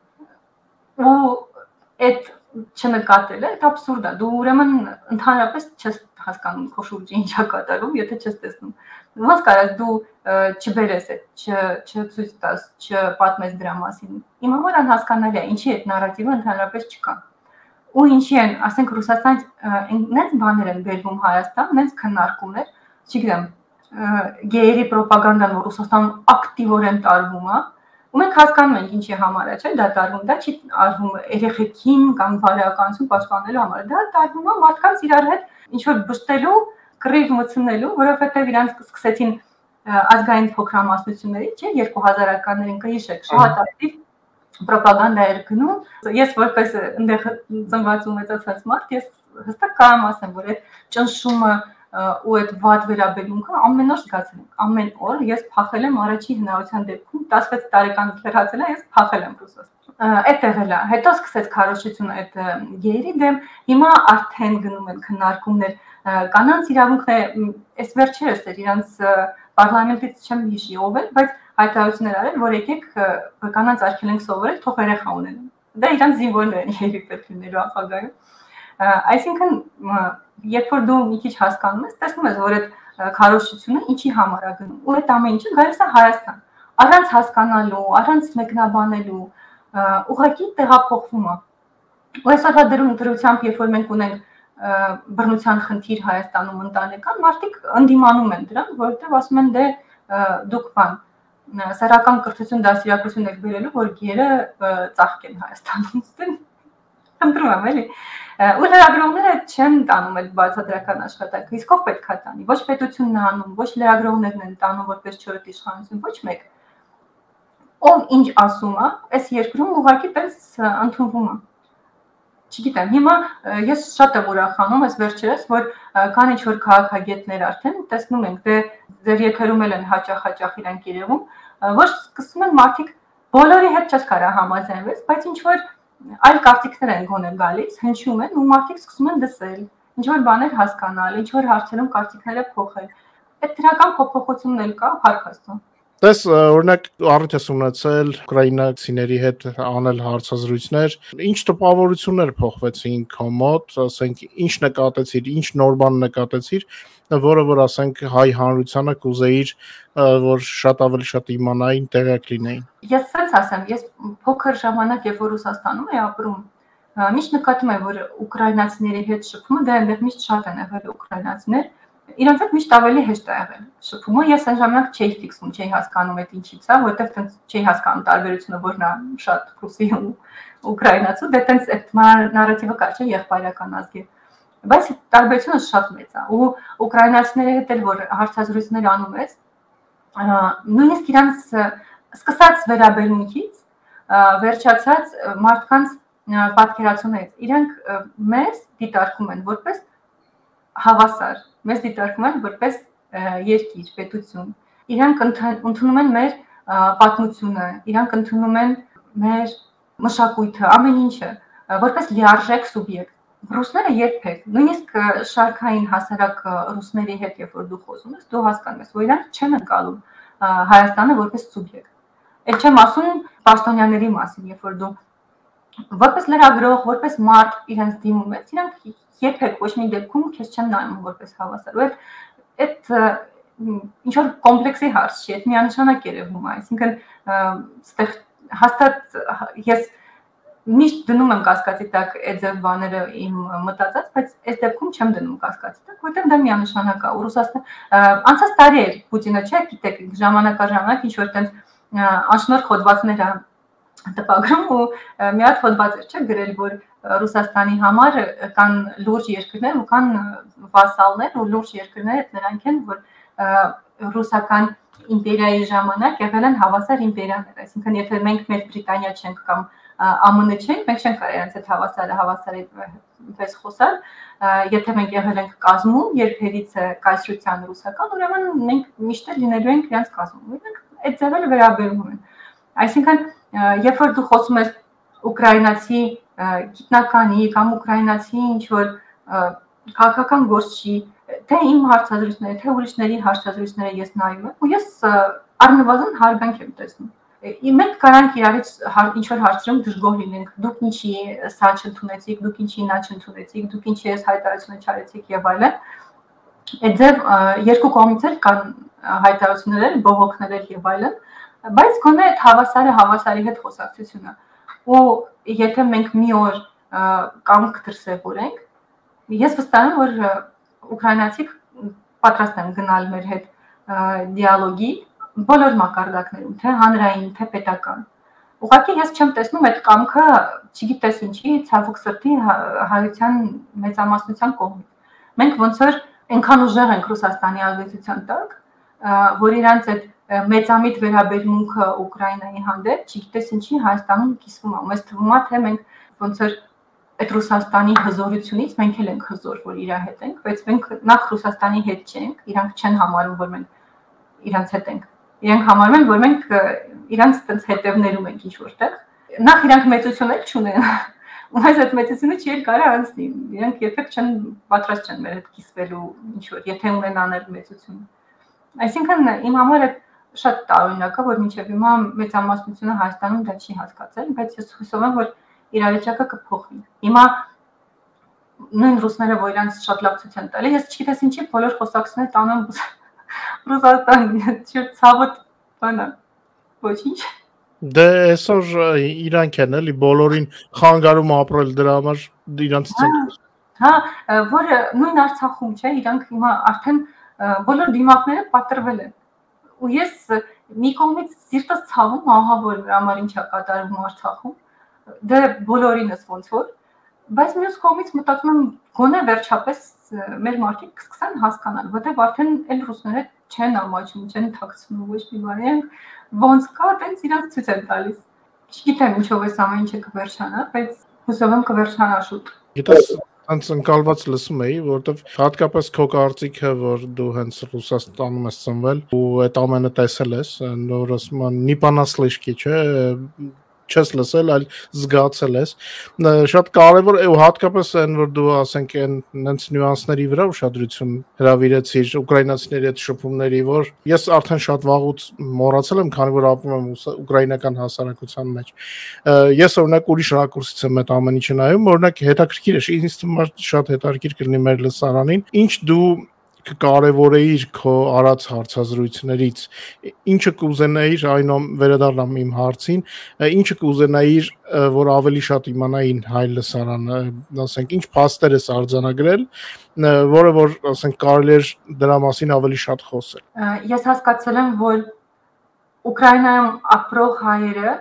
Ու այդ չնկատելը այդ абսուրդ է։ Դու ուրեմն ընդհանրապես չես հասկանում քո շուրջը ինչ է կատարվում, եթե չես տեսնում։ Ոնց կարաս դու չբերես այդ, չցույց տաս, չպատմես դրա մասին։ Իմ համար անհասկանալի է, ինչի այդ նարատիվը ընդհանրապես չկա։ Ու ինչի են, ասենք Ռուսաստանից նենց բաներ են բերվում Հայաստան, նենց քննարկումներ, չգիտեմ, գեյերի պրոպագանդան, որ Ռուսաստանում ակտիվորեն տարվում է, ու մենք հասկանում ենք ինչի համար է, չէ՞, դա տարվում, դա չի արվում երեխեքին կամ բարոյականություն պաշտպանելու համար, դա տարվում է մարդկանց իրար հետ ինչ որ բշտելու, կռիվ մտցնելու, որովհետև իրանք սկսեցին ազգային փոքրամասնությունների, չէ, երկու հազարականներին կհիշեք, շատ ակտիվ պրոպագանդա էր գնում։ Ես որպես այնտեղ ծնված ու մեծացած մարդ, ես հստակ կարող ասեմ, որ այդ ճնշումը ու այդ վատ վերաբերմունքը ամեն օր զգացել եմ։ Ամեն օր ես փախել եմ առաջի հնարավորության դեպքում, տասնվեց տարեկան լրացել եմ, ես փախել եմ Ռուսաստան։ Այդտեղ էլ է։ Հետո սկսեց քարոզությունը այդ գեյերի դեմ, հիմա արդեն գնում են քննարկումներ կանանց իրավունքները, այս վերջերս էր իրանց պարլամենտից չեմ հիշի ով էր, բայց հայտարարություններ արել, որ եկեք կանանց արգելենք ենք սովորել, թող երեխա ունենան։ Դա իրանց զինվորներն երբ պետք լինելու ապագայում։ Այսինքն, երբ որ դու մի քիչ հասկանում ես, տեսնում ես, որ այդ քարոզությունը ինչի համար է գնում, ու այդ ամեն ինչը գալիս է Հայաստան, առանց հասկանալու, առանց մեկնաբանելու, ուղղակի տեղափոխվում է։ Ու այսօրվա դրությամբ, երբ որ մենք ունենք բռնության խնդիր Հայաստանում ընտանեկան, մարդիկ ընդդիմանում են դրան, որովհետև ասում են դե դուք բան սեռական կրթություն դաստիարակություն եք բերելու, որ գերը ծաղկեն Հայաստանում։ Խնդրում եմ, էլի։ Ու լրագրողները չեն տանում այդ բացատրական աշխատանքը, իսկ ով պետք է տանի։ Ոչ պետությունն է անում, ոչ լրագրողներն են տանում որպես չորրորդ իշխանություն, ոչ մեկ։ Ով ինչ ասում է, այս երկրում ուղղակի տես ընդունվում է։ Չգիտեմ, հիմա ես շատ եմ ուրախանում այս վերջերս, որ կան ինչ-որ քաղաքագետներ արդեն տեսնում ենք, դե ձեր եթերում էլ են հաճախ-հաճախ իրանք երևում, որ սկսում են մարդիկ բոլորի հետ չես կարա համաձայնվես, բայց ինչ-որ այլ կարծիքներ են գոնե գալիս, հնչում են ու մարդիկ սկսում են դսել, ինչ-որ բաներ հասկանալ, ինչ-որ հարցերում կարծիքները փոխել։ Այդ դրական փոփոխությունն էլ կա, փառք Աստծո։ Դες օրինակ առիթ ես ունեցել ուկրաինացիների հետ անել հարցազրույցներ, ինչ տպավորություններ փոխվեցին քո մոտ, ասենք ինչ նկատեցիր, ինչ նոր բան նկատեցիր, որը որ ասենք հայ հանրությանը կուզեիր, որ շատ ավելի շատ իմանային, տեղյակ լինեին։ Ես ցած ասեմ, ես փոքր ժամանակ երբ որ Ռուսաստանում էի ապրում, միշտ նկատում եմ, որ ուկրաինացիների հետ շփումը դա այնտեղ միշտ շատ են եղել ուկրաինացիներ։ Իրանց հետ միշտ ավելի հեշտ է եղել շփումը, ես այն ժամանակ չէի ֆիքսում, չէի հասկանում այդ ինչից է, որովհետև տենց չէի հասկանում տարբերությունը, որն է շատ ռուսի ու ուկրաինացու, դե տենց այդ նարատիվը կա, չէ, եղբայրական ազգի։ Բայց տարբերությունը շատ մեծ է, ու ուկրաինացիների հետ էլ որ հարցազրույցներ անում ես, նույնիսկ իրանց սկսած վերաբերմունքից, վերջացած մարդկանց պատկերացումից, իրանք մեզ դիտարկում են որպես հավասար, մեզ դիտարկում են որպես երկիր, պետություն։ Իրանք ընդունում են մեր պատմությունը, իրանք ընդունում են մեր մշակույթը, ամեն ինչը, որպես լիարժեք սուբյեկտ։ Ռուսները երբեք, նույնիսկ շարքային հասարակ ռուսների հետ, երբ որ դու խոսում ես, դու հասկանում ես, որ իրանք չեն ընկալում Հայաստանը որպես սուբյեկտ։ Այդ չեմ ասում պաշտոնյաների մասին, երբ որ դու որպես լրագրող, որպես մարդ իրենց դիմում ես, իրանք երբեք ոչ մի դեպքում քեզ չեն նայում որպես հավասար։ Ու այդ ինչ որ կոմպլեքսի հարց չի, այդ միանշանակ երևում է, այսինքն այստեղ հաստատ ես միշտ դնում եմ կասկածի տակ այդ ձև բաները իմ մտածած, բայց այս դեպքում չեմ դնում կասկածի տակ, որտեղ դա միանշանակ է։ Ռուսաստան անցած տարի էր Պուտինը, չէ՞, գիտեք, ժամանակաժամանակ ինչ որ տենց անշնորհ հոդվածներ է տպագրում ու մի հատ հոդված էր, չէ՞, գրել, որ Ռուսաստանի համար կան լուրջ երկրներ ու կան վասալներ ու լուրջ երկրները նրանք են, որ ռուսական իմպերիայի ժամանակ եղել են հավասար իմպերիաներ, այսինքն եթե մենք Մեծ Բրիտանիա չենք կամ ԱՄՆ չենք, մենք չենք կարող իրենց հետ հավասարը հավասարի պես խոսալ, եթե մենք եղել ենք կազմում, երբևիցե կայսրության ռուսական, ուրեմն մենք միշտ լինելու ենք իրենց կազմում, մենք այդ ձևերը վերաբերվում են։ Այսինքն, երբ որ դու խոսում ես ուկրաինացի գիտնականի կամ ուկրաինացի ինչ-որ քաղաքական գործչի, թե իմ հարցազրույցները, թե ուրիշների հարցազրույցները ես նայում եմ, ու ես առնվազն հարգանք եմ տեսնում։ Մենք կարանք իրարից ինչ-որ հարցերում դժգոհ լինենք, դուք ինչի սա չընդունեցիք, դուք ինչի նա չընդունեցիք, դուք ինչի այս հայտարարությունը չարեցիք եւ այլն։ Այդ ձև երկու կողմից էլ կան հայտարարություններ, բողոքներ եւ այլն, բայց գոնե այդ հավասարը հավասարի հետ խոսակցությունը։ Ու եթե մենք մի օր կամք դրսևորենք, ես վստահ եմ, որ ուկրաինացիք պատրաստ են գնալ մեր հետ դիալոգի բոլոր մակարդակներում, թե հանրային, թե պետական։ Ուղղակի ես չեմ տեսնում այդ կամքը, չգիտես ինչի, ցավոք սրտի հայության մեծամասնության կողմից։ Մենք ոնց որ այնքան ուժեղ ենք Ռուսաստանի ազդեցության տակ, որ իրանց այդ մեծամիտ վերաբերմունքը Ուկրաինայի հանդեպ, չգիտես ինչի Հայաստանում կիսվում է։ Մեզ թվում է, թե մենք ոնց որ այդ Ռուսաստանի հզորությունից մենք էլ ենք հզոր, որ իր հետ ենք, բայց մենք նախ Ռուսաստանի հետ չենք, իրանք չեն համարում, որ մենք իրանց հետ ենք։ Իրանք համարում են, որ մենք իրանց այդպես հետևներում ենք ինչ որտեղ։ Նախ իրանք մեծություն էլ չունեն։ Ու այս այդ մեծությունը չի էլ կարա անցնի։ Իրանք երբեք չեն պատրաստ չեն մեր հետ կիսվելու ինչ որ, եթե ունենան այդ մեծությունը։ Այսինքն իմ համար այդ շատ տարօրինակ է, որ մինչև հիմա մեծամասնությունը Հայաստանում դա չի հասկացել, բայց ես հուսով եմ, որ իրավիճակը կփոխվի։ Հիմա նույն ռուսները, որ իրանց շատ լավ ցույց են տալի, ես չգիտես ինչի բոլոր խոսակցները տանում Ռուսաստան, չէ՞ ցավոտ բանա։ Ոչինչ։ Դե այսօր իրանք են էլի բոլորին խանգարում ապրել դրա համար իրանց ցնցում։ Հա, որ նույն Արցախում չէ, իրանք հիմա արդեն բոլոր դիմակները պատրվել են։ Ու ես մի կողմից սիրտս ցավում, ահա որ համար ինչա կատարվում Արցախում։ Դե բոլորինս ոնց որ, բայց մյուս կողմից մտածում եմ գոնե վերջապես մեր մարդիկ կսկսեն հասկանալ, որտեղ արդեն էլ ռուսները չեն ամաչում, չեն թաքցնում ոչ մի բանի, ոնց կա, տենց իրանք ցույց են տալիս։ Չգիտեմ ինչով էս ամեն ինչը կվերջանա, բայց հուսով եմ կվերջանա շուտ։ Գիտես, հենց ընկալված լսում էի, որովհետև հատկապես քո կարծիքը, որ դու հենց Ռուսաստանում ես ծնվել ու այդ ամենը տեսել ես, նոր ասում են նիպանասլիշկի, չէ, չես լսել, այլ զգացել ես։ Շատ կարևոր է ու հատկապես այն, որ դու ասենք այն նենց նյուանսների վրա ուշադրություն հրավիրեցիր ուկրաինացիների հետ շփումների, որ ես արդեն շատ վաղուց մոռացել եմ, քանի որ ապրում եմ ուկրաինական հասարակության մեջ։ Ես օրինակ ուրիշ ռակուրսից եմ այդ ամեն ինչը նայում, օրինակ հետաքրքիր է, ինձ թվում է շատ հետաքրքիր կլինի մեր լսարանին, ինչ դու կկարևորեիր քո արած հարցազրույցներից, ինչը կուզենայիր, այնո վերադառնամ իմ հարցին, ինչը կուզենայիր, որ ավելի շատ իմանային հայ լսարանը, ասենք, ինչ փաստեր ես արձանագրել, որը որ, ասենք, կարելի է դրա մասին ավելի շատ խոսել։ Ես հասկացել եմ, որ Ուկրաինայում ապրող հայերը,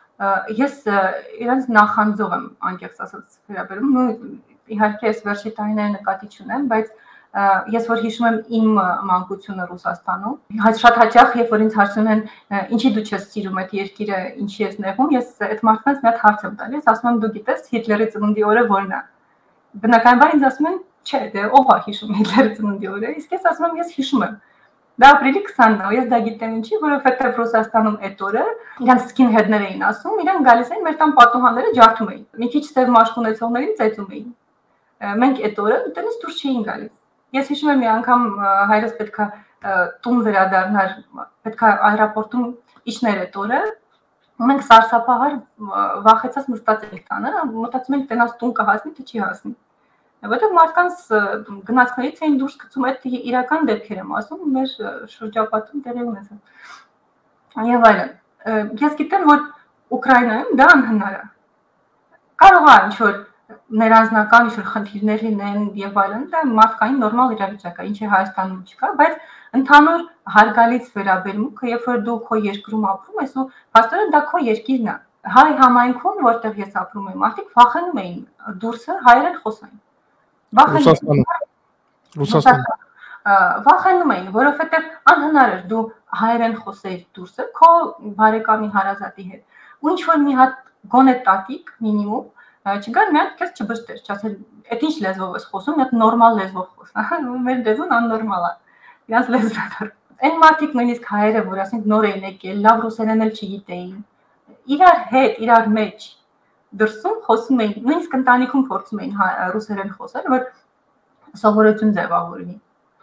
ես իրենց նախանձով եմ անկեղծ ասած վերաբերում, իհարկե ես վերջի տարիները նկատի չունեմ, բայց ես որ հիշում եմ իմ մանկությունը Ռուսաստանում, շատ հաճախ երբ որ ինձ հարցնում են ինչի դու չես սիրում այդ երկիրը, ինչի ես նեղում, ես այդ մարդկանց մի հատ հարց եմ տալիս, ասում եմ դու գիտես Հիտլերի ծնունդի օրը որն է։ Բնականաբար ինձ ասում են չէ, դե ով է հիշում Հիտլերի ծնունդի օրը, իսկ ես ասում եմ ես հիշում եմ։ Դա ապրիլի քսանն է, ես դա գիտեմ ինչի, որովհետև Ռուսաստանում այդ օրը իրանց սկինհեդներ էին ասում, իրանք գալիս էին մեր տան պատուհանները ջարդում էին։ Մի քիչ սև մաշկ ունեցողներին ծեծում էին։ Մենք այդ օրը տնից դուրս չէին գալիս։ Ես հիշում եմ մի անգամ հայրս պետքա տուն վերադառնար, պետքա аэроպորտում իջներ այդ օրը, ու մենք սարսափահար վախեցած նստած էինք տանը, մտածում ենք տենաս տուն կհասնի, թե չի հասնի։ Որտեղ մարդկանց գնացքներից էին դուրս գցում, այդ իրական դեպքեր եմ ասում, մեր շրջապատում տեղի ունեցան։ Եվ այլն։ Ես գիտեմ, որ Ուկրաինայում դա անհնար է։ Կարող է ինչ-որ ներանձնական ինչ-որ խնդիրներ լինեն եւ այլն, դա մարդկային նորմալ իրավիճակ է, ինչի Հայաստանում չկա, բայց ընդհանուր հարգալից վերաբերմունքը, երբ որ դու քո երկրում ապրում ես ու հաստորեն դա քո երկիրն է։ Հայ համայնքում, որտեղ ես ապրում եմ, մարդիկ վախենում էին դուրսը հայերեն խոսային։ Ռուսաստանում։ Ռուսաստանում։ Վախենում էին, որովհետեւ անհնար էր դու հայերեն խոսեիր դուրսը քո բարեկամի հարազատի հետ։ Ու ինչ որ մի հատ գոնե տատիկ մինիմում չգար մի հատ քեզ չբշտեր, չասել, այդ ինչ լեզվով ես խոսում, մի հատ նորմալ լեզվով խոսա, մեր լեզուն աննորմալ է, իրանց լեզվն է։ Այն մարդիկ նույնիսկ հայերը, որ ասենք նոր էին եկել, լավ ռուսերեն էլ չգիտեին, իրար հետ, իրար մեջ դրսում խոսում էին, նույնիսկ ընտանիքում փորձում էին ռուսերեն խոսել, որ սովորություն ձևավորվի։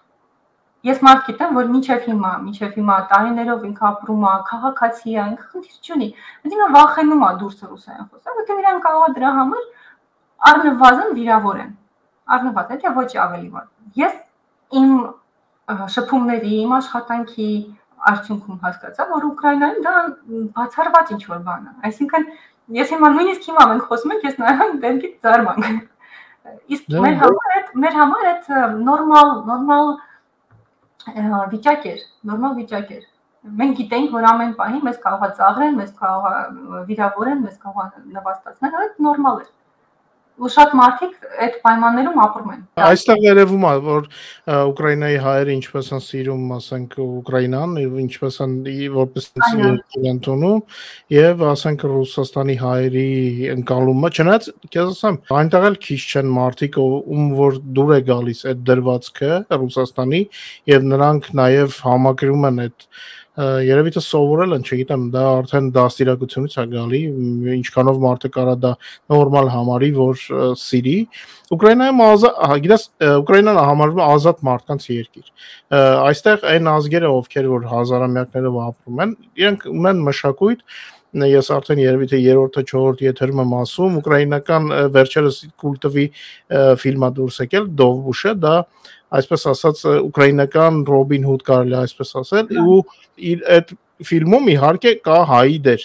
Ես մարդ գիտեմ, որ մինչև հիմա, մինչև հիմա տարիներով ինքը ապրում է, քաղաքացի է, ինքը խնդիր չունի, բայց ինքը վախենում է դուրսը ռուսերեն խոսել, որտեղ իրան կարող է դրա համար առնվազն վիրավոր են, առնվազն, թե ոչ ավելի վատ։ Ես իմ շփումների, իմ աշխատանքի արդյունքում հասկացա, որ Ուկրաինայում դա բացառված ինչ-որ բան է, այսինքն ես հիմա նույնիսկ հիմա մենք խոսում ենք, ես նայում եմ դեպքից զարմանք։ Իսկ մեր համար այդ մեր համար այդ նորմալ նորմալ վիճակ էր, նորմալ վիճակ էր։ Մենք գիտենք, որ ամեն պահի մեզ կարող է ծաղրեն, մեզ կարող է վիրավորեն, մեզ կարող է նվաստացնել, այդ նորմալ էր։ Ու շատ մարդիկ այդ պայմաններում ապրում են։ Այստեղ երևում է, որ Ուկրաինայի հայերը ինչպես են սիրում, ասենք, Ուկրաինան, ինչպես են որպես երկիր ընդունում, եւ ասենք Ռուսաստանի հայերի ընկալումը, չնայած քեզ ասեմ, այնտեղ էլ քիչ չեն մարդիկ, ում որ դուր է գալիս այդ դրվածքը Ռուսաստանի, եւ նրանք նաեւ համակրում են այդ երևի թե սովորել են, չգիտեմ, դա արդեն դաստիարակությունից է գալի, ինչքանով մարդը կարա դա նորմալ համարի, որ սիրի։ Ուկրաինայում գիտես, Ուկրաինան համարվում է ազատ մարդկանց երկիր։ Այստեղ այն ազգերը, ովքեր որ հազարամյակներով ապրում են, իրենք ունեն մշակույթ, ես արդեն երևի թե երրորդը, չորրորդ եթերում եմ ասում, ուկրաինական վերջերս կուլտովի ֆիլմա դուրս եկել, Դովբուշը, դա այսպես ասած ուկրաինական Ռոբին Հուդ կարելի է այսպես ասել, ու իր այդ ֆիլմում իհարկե կա հայի դեր,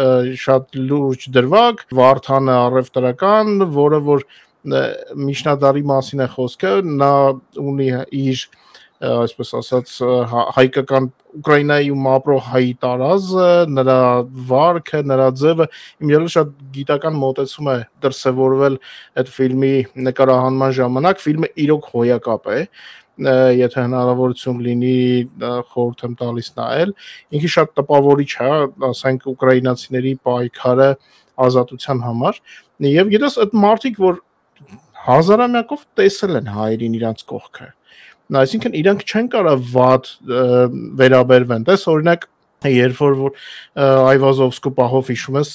շատ լուրջ դրվագ, Վարդանը առևտրական, որը որ միջնադարի մասին է խոսքը, նա ունի իր այսպես ասած հայկական Ուկրաինայում ապրող հայի տարազը, նրա վարքը, նրա ձևը, իմ ելը շատ գիտական մոտեցում է դրսևորվել այդ ֆիլմի նկարահանման ժամանակ, ֆիլմը իրոք հոյակապ է, եթե հնարավորություն լինի խորհուրդ եմ տալիս նայել, ինքը շատ տպավորիչ է, ասենք ուկրաինացիների պայքարը ազատության համար, եւ գիտես այդ մարդիկ, որ հազարամյակով տեսել են հայերին իրանց կողքը, այսինքն իրանք չեն կարող վատ վերաբերվեն, տես օրինակ երբ որ Այվազովսկու պահով հիշում ես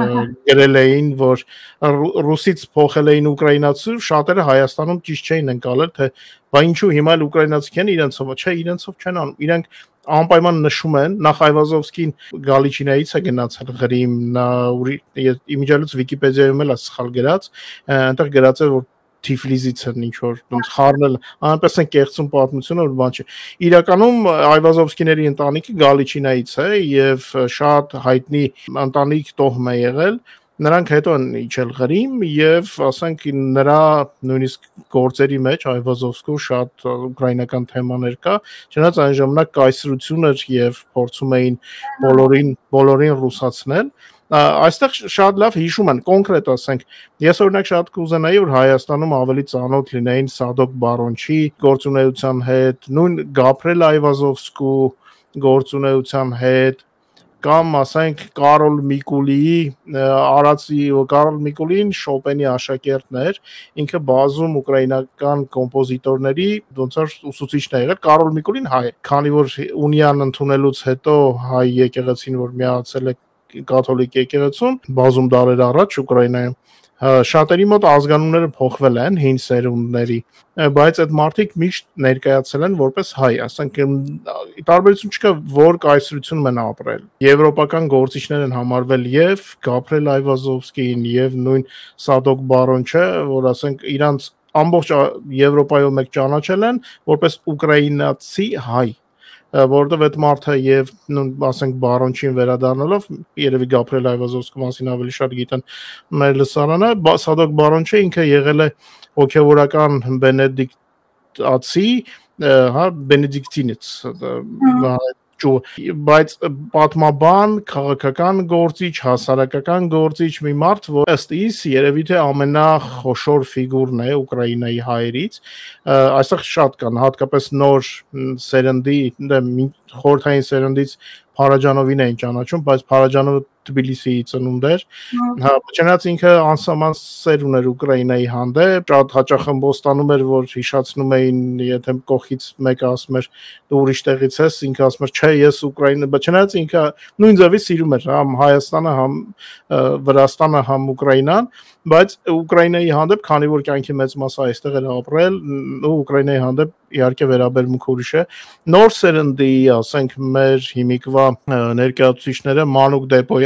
գրել էին, որ ռուսից փոխել էին ուկրաինացու, շատերը Հայաստանում ճիշտ չէին ընկալել, թե բա ինչու հիմա էլ ուկրաինացիք են իրենցով, չէ, իրենցով չեն անում, իրանք անպայման նշում են, նախ Այվազովսկին Գալիչինայից է գնացել Ղրիմ, նա իմիջիալից Վիկիպեդիայում էլ է սխալ գրած, այնտեղ գրած է, որ Թիֆլիզից են ինչ-որ ոնց խառնել, այնպես են կեղծում պատմությունը, որ բան չի։ Իրականում Այվազովսկիների ընտանիքը Գալիչինայից է եւ շատ հայտնի ընտանիք տոհմ է եղել, նրանք հետո են իջել Ղրիմ եւ ասենք նրա նույնիսկ գործերի մեջ Այվազովսկու շատ ուկրաինական թեմաներ կա, չնայած այն ժամանակ կայսրություն էր եւ փորձում էին բոլորին բոլորին ռուսացնել։ Այստեղ շատ լավ հիշում են, կոնկրետ ասենք, ես օրինակ շատ կուզենայի, որ Հայաստանում ավելի ծանոթ լինեին Սադոկ Բարոնչի գործունեության հետ, նույն Գաբրիել Այվազովսկու գործունեության հետ, կամ ասենք Կարոլ Միկուլիի, Արացի Կարոլ Միկուլին Շոպենի աշակերտն էր, ինքը բազում ուկրաինական կոմպոզիտորների ոնց որ ուսուցիչն է եղել, Կարոլ Միկուլին հայ, քանի որ ունիան ընդունելուց հետո հայ եկեղեցին, որ միացել է կաթոլիկ եկեղեցուն, բազում դարեր առաջ Ուկրաինայում, շատերի մոտ ազգանունները փոխվել են հին սերունդների, բայց այդ մարդիկ միշտ ներկայացել են որպես հայ, ասենք տարբերություն չկա, որ կայսրությունում են ապրել։ Եվրոպական գործիչներ են համարվել եւ Գաբրիել Այվազովսկին եւ նույն Սադոկ Բարոնչը, որ ասենք իրանց ամբողջ Եվրոպայում մեկ ճանաչել են որպես ուկրաինացի հայ, որովհետև այդ մարդը եւ ասենք Բարոնչին վերադառնալով երևի Գաբրիել Այվազովսկու մասին ավելի շատ գիտեն մեր լսարանը, Սադոկ Բարոնչը ինքը եղել է հոգեվորական բենեդիկտացի, հա, բենեդիկտինից, բայց պատմաբան, քաղաքական գործիչ, հասարակական գործիչ մի մարդ, որ ըստ իս երևի թե ամենախոշոր ֆիգուրն է Ուկրաինայի հայերից, այստեղ շատ կան, հատկապես նոր սերնդի, խորհրդային սերնդից Փարաջանովին էին ճանաչում, բայց Փարաջանովը Թբիլիսիի ծնունդ էր, չնայած ինքը անսահման սեր ուներ Ուկրաինայի հանդեպ, շատ հաճախ ըմբոստանում էր, որ հիշացնում էին, եթե կողքից մեկը ասում էր դու ուրիշ տեղից ես, ինքը ասում էր չէ, ես Ուկրաինա, բայց չնայած ինքը նույն ձևի սիրում էր համ Հայաստանը, համ Վրաստանը, համ Ուկրաինան, բայց Ուկրաինայի հանդեպ, քանի որ կյանքի մեծ մասը այստեղ էր ապրել, ու Ուկրաինայի հանդեպ իհարկե վերաբերմունքը ուրիշ է։ Նոր սերնդի, ասենք, մեր հիմիկվա ներկայացուցիչները Մանուկ Դեպոյան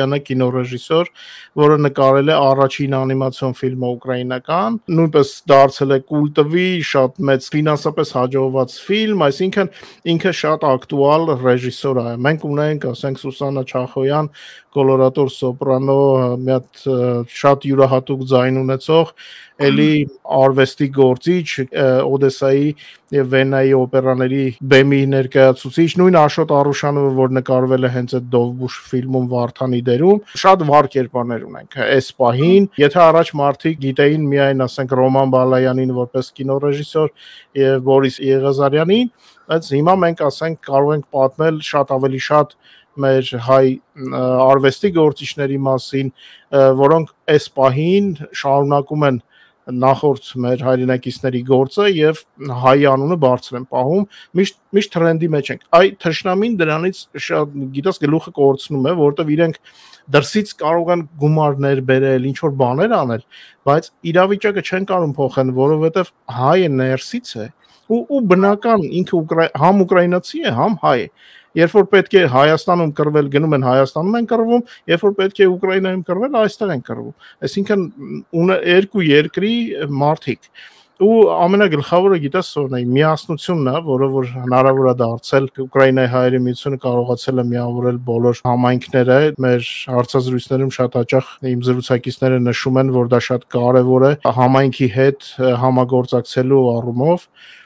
Ալեքսանյանը, կինոռեժիսոր, որը նկարել է առաջին անիմացիոն ֆիլմը ուկրաինական, նույնպես դարձել է կուլտովի, շատ մեծ ֆինանսապես հաջողված ֆիլմ, այսինքն ինքը շատ ակտուալ ռեժիսոր է։ Մենք ունենք, ասենք, Սուսաննա Չախոյան, կոլորատոր սոպրանո, մի հատ շատ յուրահատուկ ձայն ունեցող, էլի արվեստի գործիչ, Օդեսայի եւ Վենայի օպերաների բեմի ներկայացուցիչ, նույն Աշոտ Արուշանովը, որ նկարվել է հենց այդ Դովբուշ ֆիլմում Վարդանի դերում, շատ վառ կերպարներ ունենք այս պահին։ Եթե առաջ մարդիկ գիտեին միայն, ասենք, Ռոման Բալայանին որպես կինոռեժիսոր եւ Բորիս Եղազարյանին, բայց հիմա մենք, ասենք, կարող ենք պատմել շատ ավելի շատ մեր հայ արվեստի գործիչների մասին, որոնք այս պահին շարունակում են նախորդ մեր հայրենակիցների գործը եւ հայ անունը բարձր են պահում, միշտ միշտ տրենդի մեջ ենք։ Այ թշնամին դրանից շատ, գիտես, գլուխը կորցնում է, որովհետեւ իրենք դրսից կարող են գումարներ բերել, ինչ որ բաներ անել, բայց իրավիճակը չեն կարող փոխեն, որովհետեւ հայը ներսից է ու ու բնական ինքը համ ուկրաինացի է, համ հայ է։ Երբ որ պետք է Հայաստանում կռվել, գնում են Հայաստանում են կռվում, երբ որ պետք է Ուկրաինայում կռվել, այստեղ են կռվում։ Այսինքն ունը երկու երկրի մարդիկ։ Ու ամենագլխավորը գիտես ո՞րն է, միասնությունն է, որը որ հնարավոր է դարձել Ուկրաինայի հայերի միությունը կարողացել է միավորել բոլոր համայնքները։ Մեր հարցազրույցներում շատ հաճախ իմ զրուցակիցները նշում են, որ դա շատ կարևոր է համայնքի հետ համագործակցելու առումով։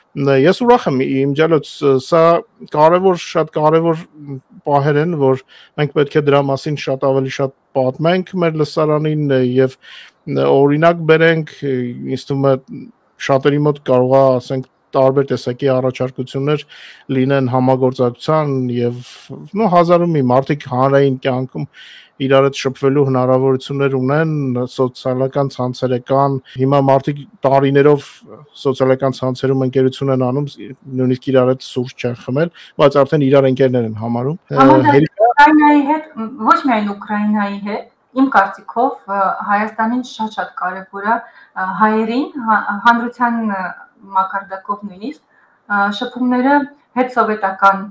Ես ուրախ եմ, իմջալոց, սա կարևոր, շատ կարևոր պահեր են, որ մենք պետք է դրա մասին շատ ավելի շատ պատմենք մեր լսարանին եւ օրինակ բերենք, ինձ թվում է շատերի մոտ կարող է, ասենք, տարբեր տեսակի առաջարկություններ լինեն համագործակցության եւ նո հազարում մի մարդիկ հանրային կյանքում իրար հետ շփվելու հնարավորություններ ունեն, սոցիալական ցանցերը կան, հիմա մարդիկ տարիներով սոցիալական ցանցերում ընկերություն են անում, նույնիսկ իրար հետ սուրճ չեն խմել, բայց արդեն իրար ընկերներ են համարում։ Ուկրաինայի հետ, ոչ միայն Ուկրաինայի հետ, իմ կարծիքով Հայաստանին շատ-շատ կարևոր է հայերին, հանրության մակարդակով նույնիսկ շփումները հետսովետական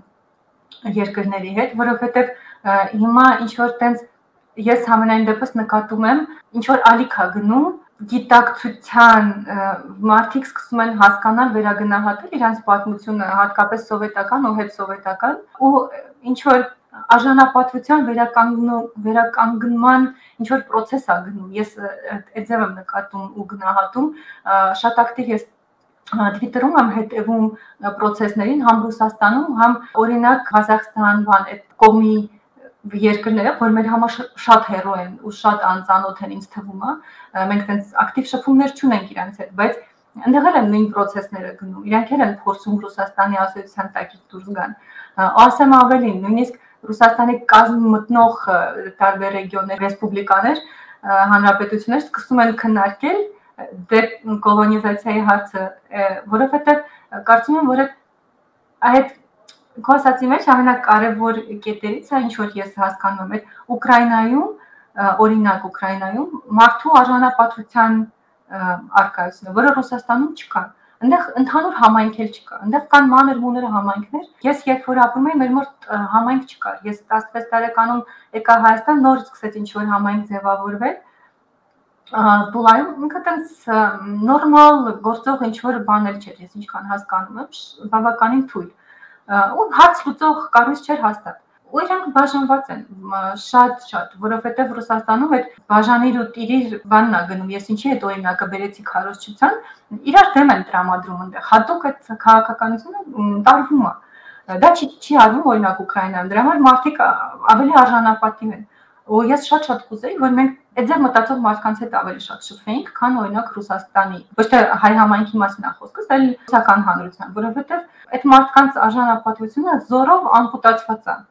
երկրների հետ, որովհետև հիմա ինչ որ տենց ես համենայն դեպս նկատում եմ, ինչ որ ալիք է գնում, գիտակցության մարդիկ սկսում են հասկանալ, վերագնահատել իրանց պատմությունը, հատկապես սովետական ու հետսովետական, ու ինչ որ արժանապատվության վերականգնման ինչ որ process է գնում։ Ես այդ ձև եմ նկատում ու գնահատում, շատ ակտիվ ես Twitter-ում եմ հետևում process-ներին, համ Ռուսաստանում, համ օրինակ Ղազախստան, բան այդ կողմի երկրները, որ մեր համար շատ հերո են ու շատ անծանոթ են, ինձ թվում է, մենք տենց ակտիվ շփումներ չունենք իրանց հետ, բայց այնտեղ էլ են նույն process-ները գնում, իրանք էլ են փորձում Ռուսաստանի ազդեցության տակից դուրս գան։ Ասեմ ավելին, նույնիսկ Ռուսաստանի կազմ մտնող տարբեր ռեգիոններ, ռեսպուբլիկաներ, հանրապետություններ սկսում են քննարկել դեկոլոնիզացիայի հարցը, որովհետև կարծում եմ, որ այդ քո ասածի մեջ ամենակարևոր կետերից է, ինչ որ ես հասկանում եմ, այդ Ուկրաինայում, օրինակ Ուկրաինայում մարդու արժանապատվության առկայությունը, որը Ռուսաստանում չկա։ Այնտեղ ընդհանուր համայնք էլ չկա։ Այնտեղ կան մանր-մուներ համայնքներ։ Ես երբ որ ապրում էի, մեր մոտ համայնք չկար։ Ես տասնվեց տարեկանում եկա Հայաստան, նոր սկսեց ինչ որ համայնք ձևավորվել։ Տուլայում ինքը տենց նորմալ գործող ինչ որ բաներ չէր, ես ինչքան հասկանում եմ, բավականին թույլ։ Ու հարց լուծող կառույց չէր հաստատ։ Ու իրանք բաժանված են շատ-շատ, որովհետև Ռուսաստանում այդ բաժանիր ու տիրիր բանն է գնում, ես ինչի այդ օրինակը բերեցի քարոզչության, իրար դեմ են տրամադրում այնտեղ, հատուկ այդ քաղաքականությունը տարվում է։ Դա չի չի արվում օրինակ Ուկրաինայում, դրա համար մարդիկ ավելի արժանապատիվ են։ Ու ես շատ-շատ կուզեի, որ մենք այդ ձեր մտածող մարդկանց հետ ավելի շատ շփվեինք, քան օրինակ Ռուսաստանի, ոչ թե հայ համայնքի մասին է խոսքս, այլ ռուսական հանրության, որովհետև այդ մարդկանց արժանապատվությունը զորով ամպուտացված է։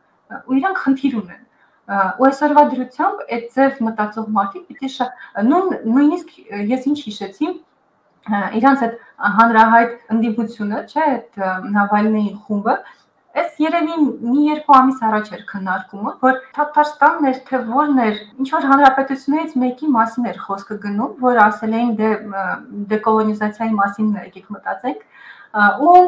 Ու իրանք խնդիր ունեն։ Ու այսօրվա դրությամբ այդ ձև մտածող մարդիկ պիտի նույն նույնիսկ ես ինչ հիշեցի, իրանց այդ հանրահայտ ընդդիմությունը, չէ, այդ Նավալնիի խումբը, այս երևի մի երկու ամիս առաջ էր քննարկումը, որ Թաթարստանն էր, թե որն էր, ինչ որ հանրապետություններից մեկի մասին էր խոսքը գնում, որ ասել էին դե դեկոլոնիզացիայի մասին եկեք մտածենք, ու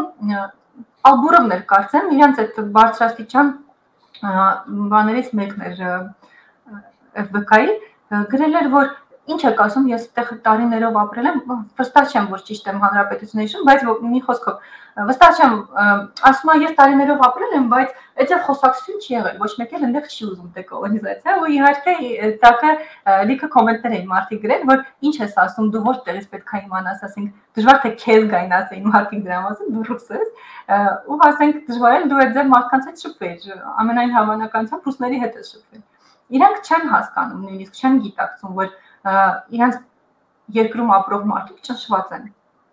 Ալբուրովն էր կարծեմ, իրանց այդ բարձրաստիճան բաներից մեկն էր, Էֆ Բի Քայի, գրել էր, որ ինչ եք ասում, ես այդտեղ տարիներով ապրել եմ, վստահ չեմ, որ ճիշտ եմ հանրապետությունների շուրջ, բայց մի խոսքով վստահ չեմ, ասում եմ, ես տարիներով ապրել եմ, բայց այդտեղ խոսակցություն չի եղել, ոչ մեկ էլ այնտեղ չի ուզում դեկոլոնիզացիա, ու իհարկե տակը լիքը կոմենտներ էին մարդիկ գրել, որ ինչ ես ասում, դու որտեղից պետք է իմանաս, ասենք, դժվար թե քեզ գային ասեին մարդիկ դրա մասին, դու ռուս ես, ու ասենք դժվար է դու այդ ձեր մարդկանց հետ շփվես, ամենայն հավանականությամբ ռուսների հետ ես շփվել։ Իրանք չեն հասկանում, նույնիսկ չեն գիտակցում, որ իրանց երկրում ապրող մարդիկ ճնշված են,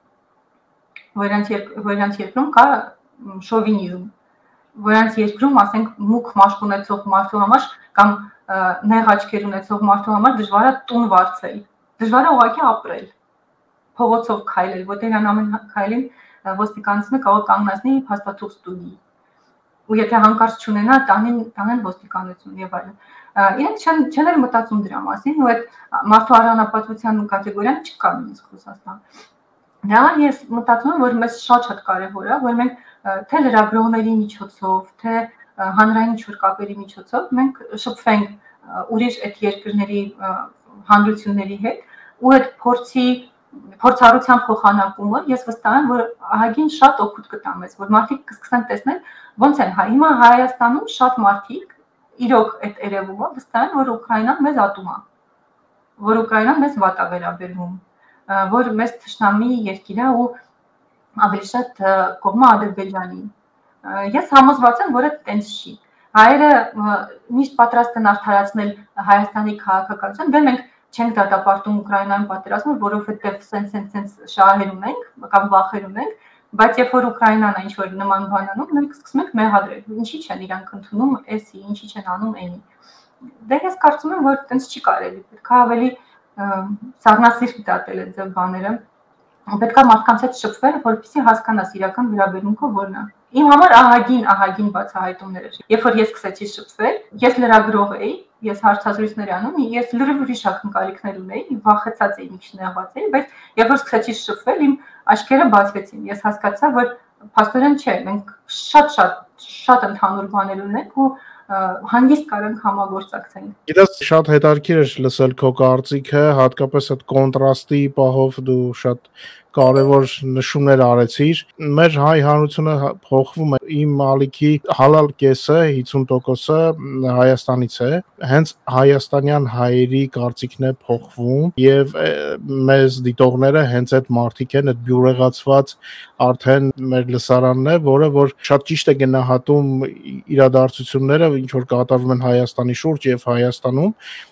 որ իրանց երկրում կա շովինիզմ, որ իրանց երկրում, ասենք, մուգ մաշկ ունեցող մարդու համար կամ նեղ աչքեր ունեցող մարդու համար դժվար է տուն վարձել, դժվար է ուղղակի ապրել, փողոցով քայլել, որտեղ իրան ամեն քայլին ոստիկանությունը կարող է կանգնեցնի փաստաթուղթ ստուգի, ու եթե հանկարծ չունենա, տանեն տանեն ոստիկանություն եւ այլն։ Իրենք չեն չեն էլ մտածում դրա մասին, ու այդ մարդու առանապատվության կատեգորիան չկա նույնիսկ Ռուսաստանում։ Դրա համար ես մտածում եմ, որ մեզ շատ-շատ կարևոր է, որ մենք թե լրագրողների միջոցով, թե հանրային ճուրկապերի միջոցով մենք շփվենք ուրիշ այդ երկրների հանրությունների հետ, ու այդ փորձի փորձառության փոխանակումը ես վստահ եմ, որ ահագին շատ օգուտ կտա մեզ, որ մարդիկ կսկսեն տեսնել ոնց են հայ։ Հիմա Հայաստանում շատ մարդիկ իրոք այդ երևումը վստահ են, որ Ուկրաինան մեզ ատում է, որ Ուկրաինան մեզ վատ է վերաբերվում, որ մեզ թշնամի երկիր է ու ավելի շատ կողմը Ադրբեջանի։ Ես համոզված եմ, որ այդ տենց չի։ Հայերը միշտ պատրաստ են արդարացնել Հայաստանի քաղաքականություն, դե մենք չենք դատապարտում Ուկրաինայում պատերազմը, որովհետև սենց-սենց շահեր ունենք կամ վախեր ունենք, բայց երբ որ Ուկրաինան է ինչ-որ նման բան անում, մենք սկսում ենք մեղադրել։ Ինչի՞ չեն իրանք ընդունում էսի, ինչի՞ չեն անում էնի։ Դե ես կարծում եմ, որ տենց չի կարելի, պետք է ավելի սառնասիրտ դատել այդ ձև բաները։ Պետք է մարդկանց հետ շփվել, որպեսզի հասկանաս իրական վերաբերմունքը որն է։ Իմ համար ահագին, ահագին բացահայտումներ էր։ Երբ որ ես սկսեցի շփվել, ես լրագրող էի, ես հարցազրույցներ անում, ես լրիվ ուրիշ ակնկալիքներ ունեի, վախեցած էի, ինչնեղված էի, բայց երբ որ սկսեցի շփվել, իմ աչքերը բացվեցին։ Ես հասկացա, որ փաստորեն չէ, մենք շատ-շատ շատ ընդհանուր բաներ ունենք ու հանգիստ կարանք համագործակցենք։ Գիտես, շատ հետաքրքիր էր լսել քո կարծիքը, հատկապես այդ կոնտրաստի պահով դու շատ կարևոր նշումներ արեցիր։ Մեր հայ հանրությունը փոխվում է, իմ ալիքի հալալ կեսը հիսուն տոկոսը Հայաստանից է, հենց հայաստանյան հայերի կարծիքն է փոխվում եւ մեզ դիտողները հենց այդ մարդիկ են, այդ բյուրեղացված արդեն մեր լսարանն է, որը որ շատ ճիշտ է գնահատում իրադարձությունները, ինչ որ կատարվում են Հայաստանի շուրջ եւ Հայաստանում,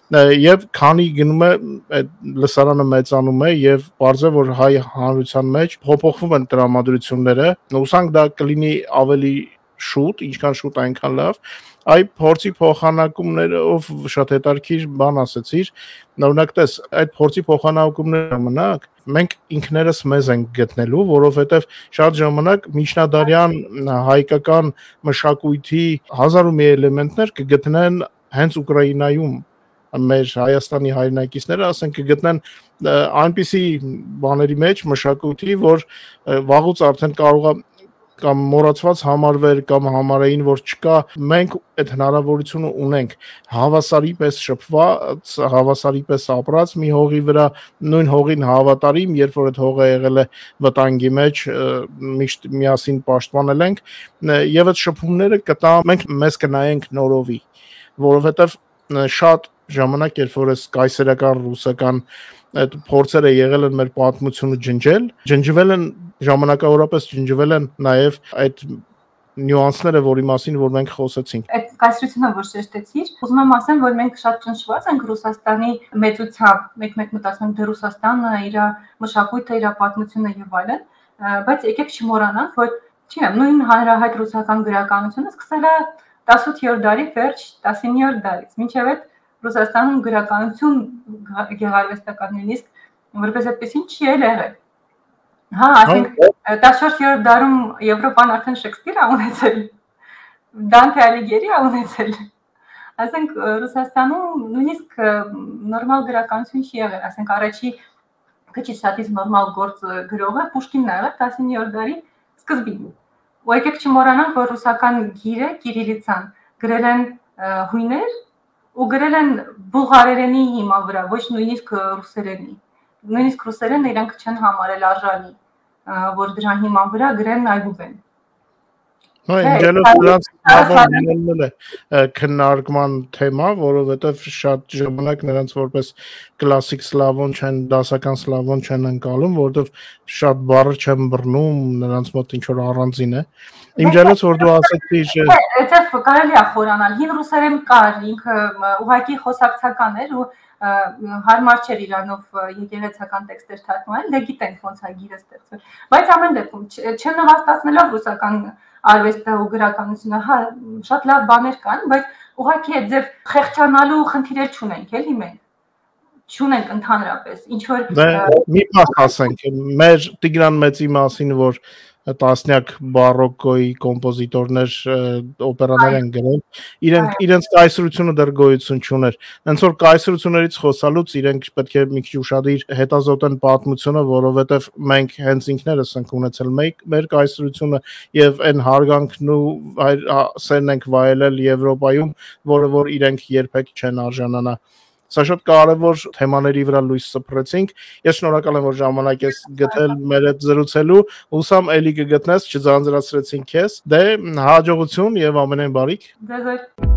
եւ քանի գնում է այդ լսարանը մեծանում է եւ բարձր որ հայ հանրության մեջ փոփոխվում են տրամադրությունները, ուսանք դա կլինի ավելի շուտ, ինչքան շուտ այնքան լավ, այ փորձի փոխանակումներով շատ հետաքրքիր բան ասեցիր, օրինակ տես, այդ փորձի փոխանակումները ժամանակ մենք ինքներս մեզ ենք գտնելու, որովհետև շատ ժամանակ միջնադարյան հայկական մշակույթի հազար ու մի էլեմենտներ կգտնեն հենց Ուկրաինայում, մեր Հայաստանի հայրենակիցները, ասենք կգտնեն այնպիսի բաների մեջ մշակույթի, որ վաղուց արդեն կարող է կամ մոռացված համարվել կամ համարեին, որ չկա, մենք այդ հնարավորությունը ունենք հավասարի պես շփված, հավասարի պես ապրած մի հողի վրա, նույն հողին հավատարիմ, երբ որ այդ հողը եղել է վտանգի մեջ, միշտ միասին պաշտպանել ենք, եւ այդ շփումները կտա մենք մեզ կնայենք նորովի, որովհետեւ շատ ժամանակ, երբ որ այս կայսերական ռուսական այդ փորձերը եղել են մեր պատմությունը ջնջել, ջնջվել են ժամանակավորապես ջնջվել են նաև այդ նյուանսները, որի մասին որ մենք խոսեցինք։ Այդ կայսրությունը, որ շեշտեցիր, ուզում եմ ասեմ, որ մենք շատ ճնշված ենք Ռուսաստանի մեծությամբ, մեկ-մեկ մտածում ենք դե Ռուսաստանը, իր մշակույթը, իր պատմությունը եւ այլն, բայց եկեք չմոռանանք, որ չգիտեմ, նույն հանրահայտ ռուսական գրականությունը սկսել է տասնութերորդ դարի վերջ, տասնիններորդ դարից, մինչև այդ Ռուսաստանում գրականություն գեղարվեստական նույնիսկ որպես այդպեսին չի եղել։ Հա, ասենք տասնչորսերորդ դարում Եվրոպան արդեն Շեքսպիր է ունեցել, Դանթե Ալիգիերի է ունեցել։ Ասենք Ռուսաստանում նույնիսկ նորմալ գրականություն չի եղել, ասենք առաջի քիչ շատից նորմալ գործ գրողը Պուշկինն է եղել տասնիններորդ դարի սկզբին։ Ու եկեք չմոռանանք, որ ռուսական գիրը Կիրիլիցան գրել են հույներ ու գրել են բուլղարերենի հիման վրա, ոչ նույնիսկ ռուսերենի։ Նույնիսկ ռուսերենը իրանք չեն համարել արժանի, որ դրա հիման վրա գրեն այգուբեն։ Հա, ինձ դրանց բավականին է քննարկման թեմա, որովհետև շատ ժամանակ նրանց որպես կլասիկ սլավոն չեն, դասական սլավոն չեն ընկալում, որովհետև շատ բառեր չեն բռնում, նրանց մոտ ինչ որ առանձին է։ Իմ ջանոց որ դու ասացիր, այդտեղ կարելի է խորանալ, հին ռուսերեն կար, ինքը ուղղակի խոսակցական էր ու հարմար չէր իրանով եկեղեցական տեքստեր թարգմանել, դե գիտենք ոնց է գիրը ստեղծվել։ Բայց ամեն դեպքում չնվաստացնելով ռուսական արվեստը ու գրականությունը, հա, շատ լավ բաներ կան, բայց ուղղակի այդ ձև խեղճանալու խնդիրեր չունենք, էլի մենք։ Չունենք ընդհանրապես, ինչ որ մի բան ասենք, մեր Տիգրան Մեծի մասին, որ տասնյակ բարոկոյի կոմպոզիտորներ օպերաներ են գրել, իրենք իրենց կայսրությունը դեռ գոյություն չուներ։ Հենց որ կայսրություններից խոսալուց իրենք պետք է մի քիչ ուշադիր հետազոտեն պատմությունը, որովհետև մենք հենց ինքներս ենք ունեցել մեր կայսրությունը եւ այն հարգանքն ու սերն ենք վայելել Եվրոպայում, որը որ իրենք երբեք չեն արժանանա։ Սա շատ կարևոր թեմաների վրա լույս սփռեցինք։ Ես շնորհակալ եմ, որ ժամանակ ես գտել մեր հետ զրուցելու, ուսամ էլի կգտնես, չձանձրացրեցինք քեզ։ Դե հաջողություն եւ ամենայն բարիք։ Ձեզ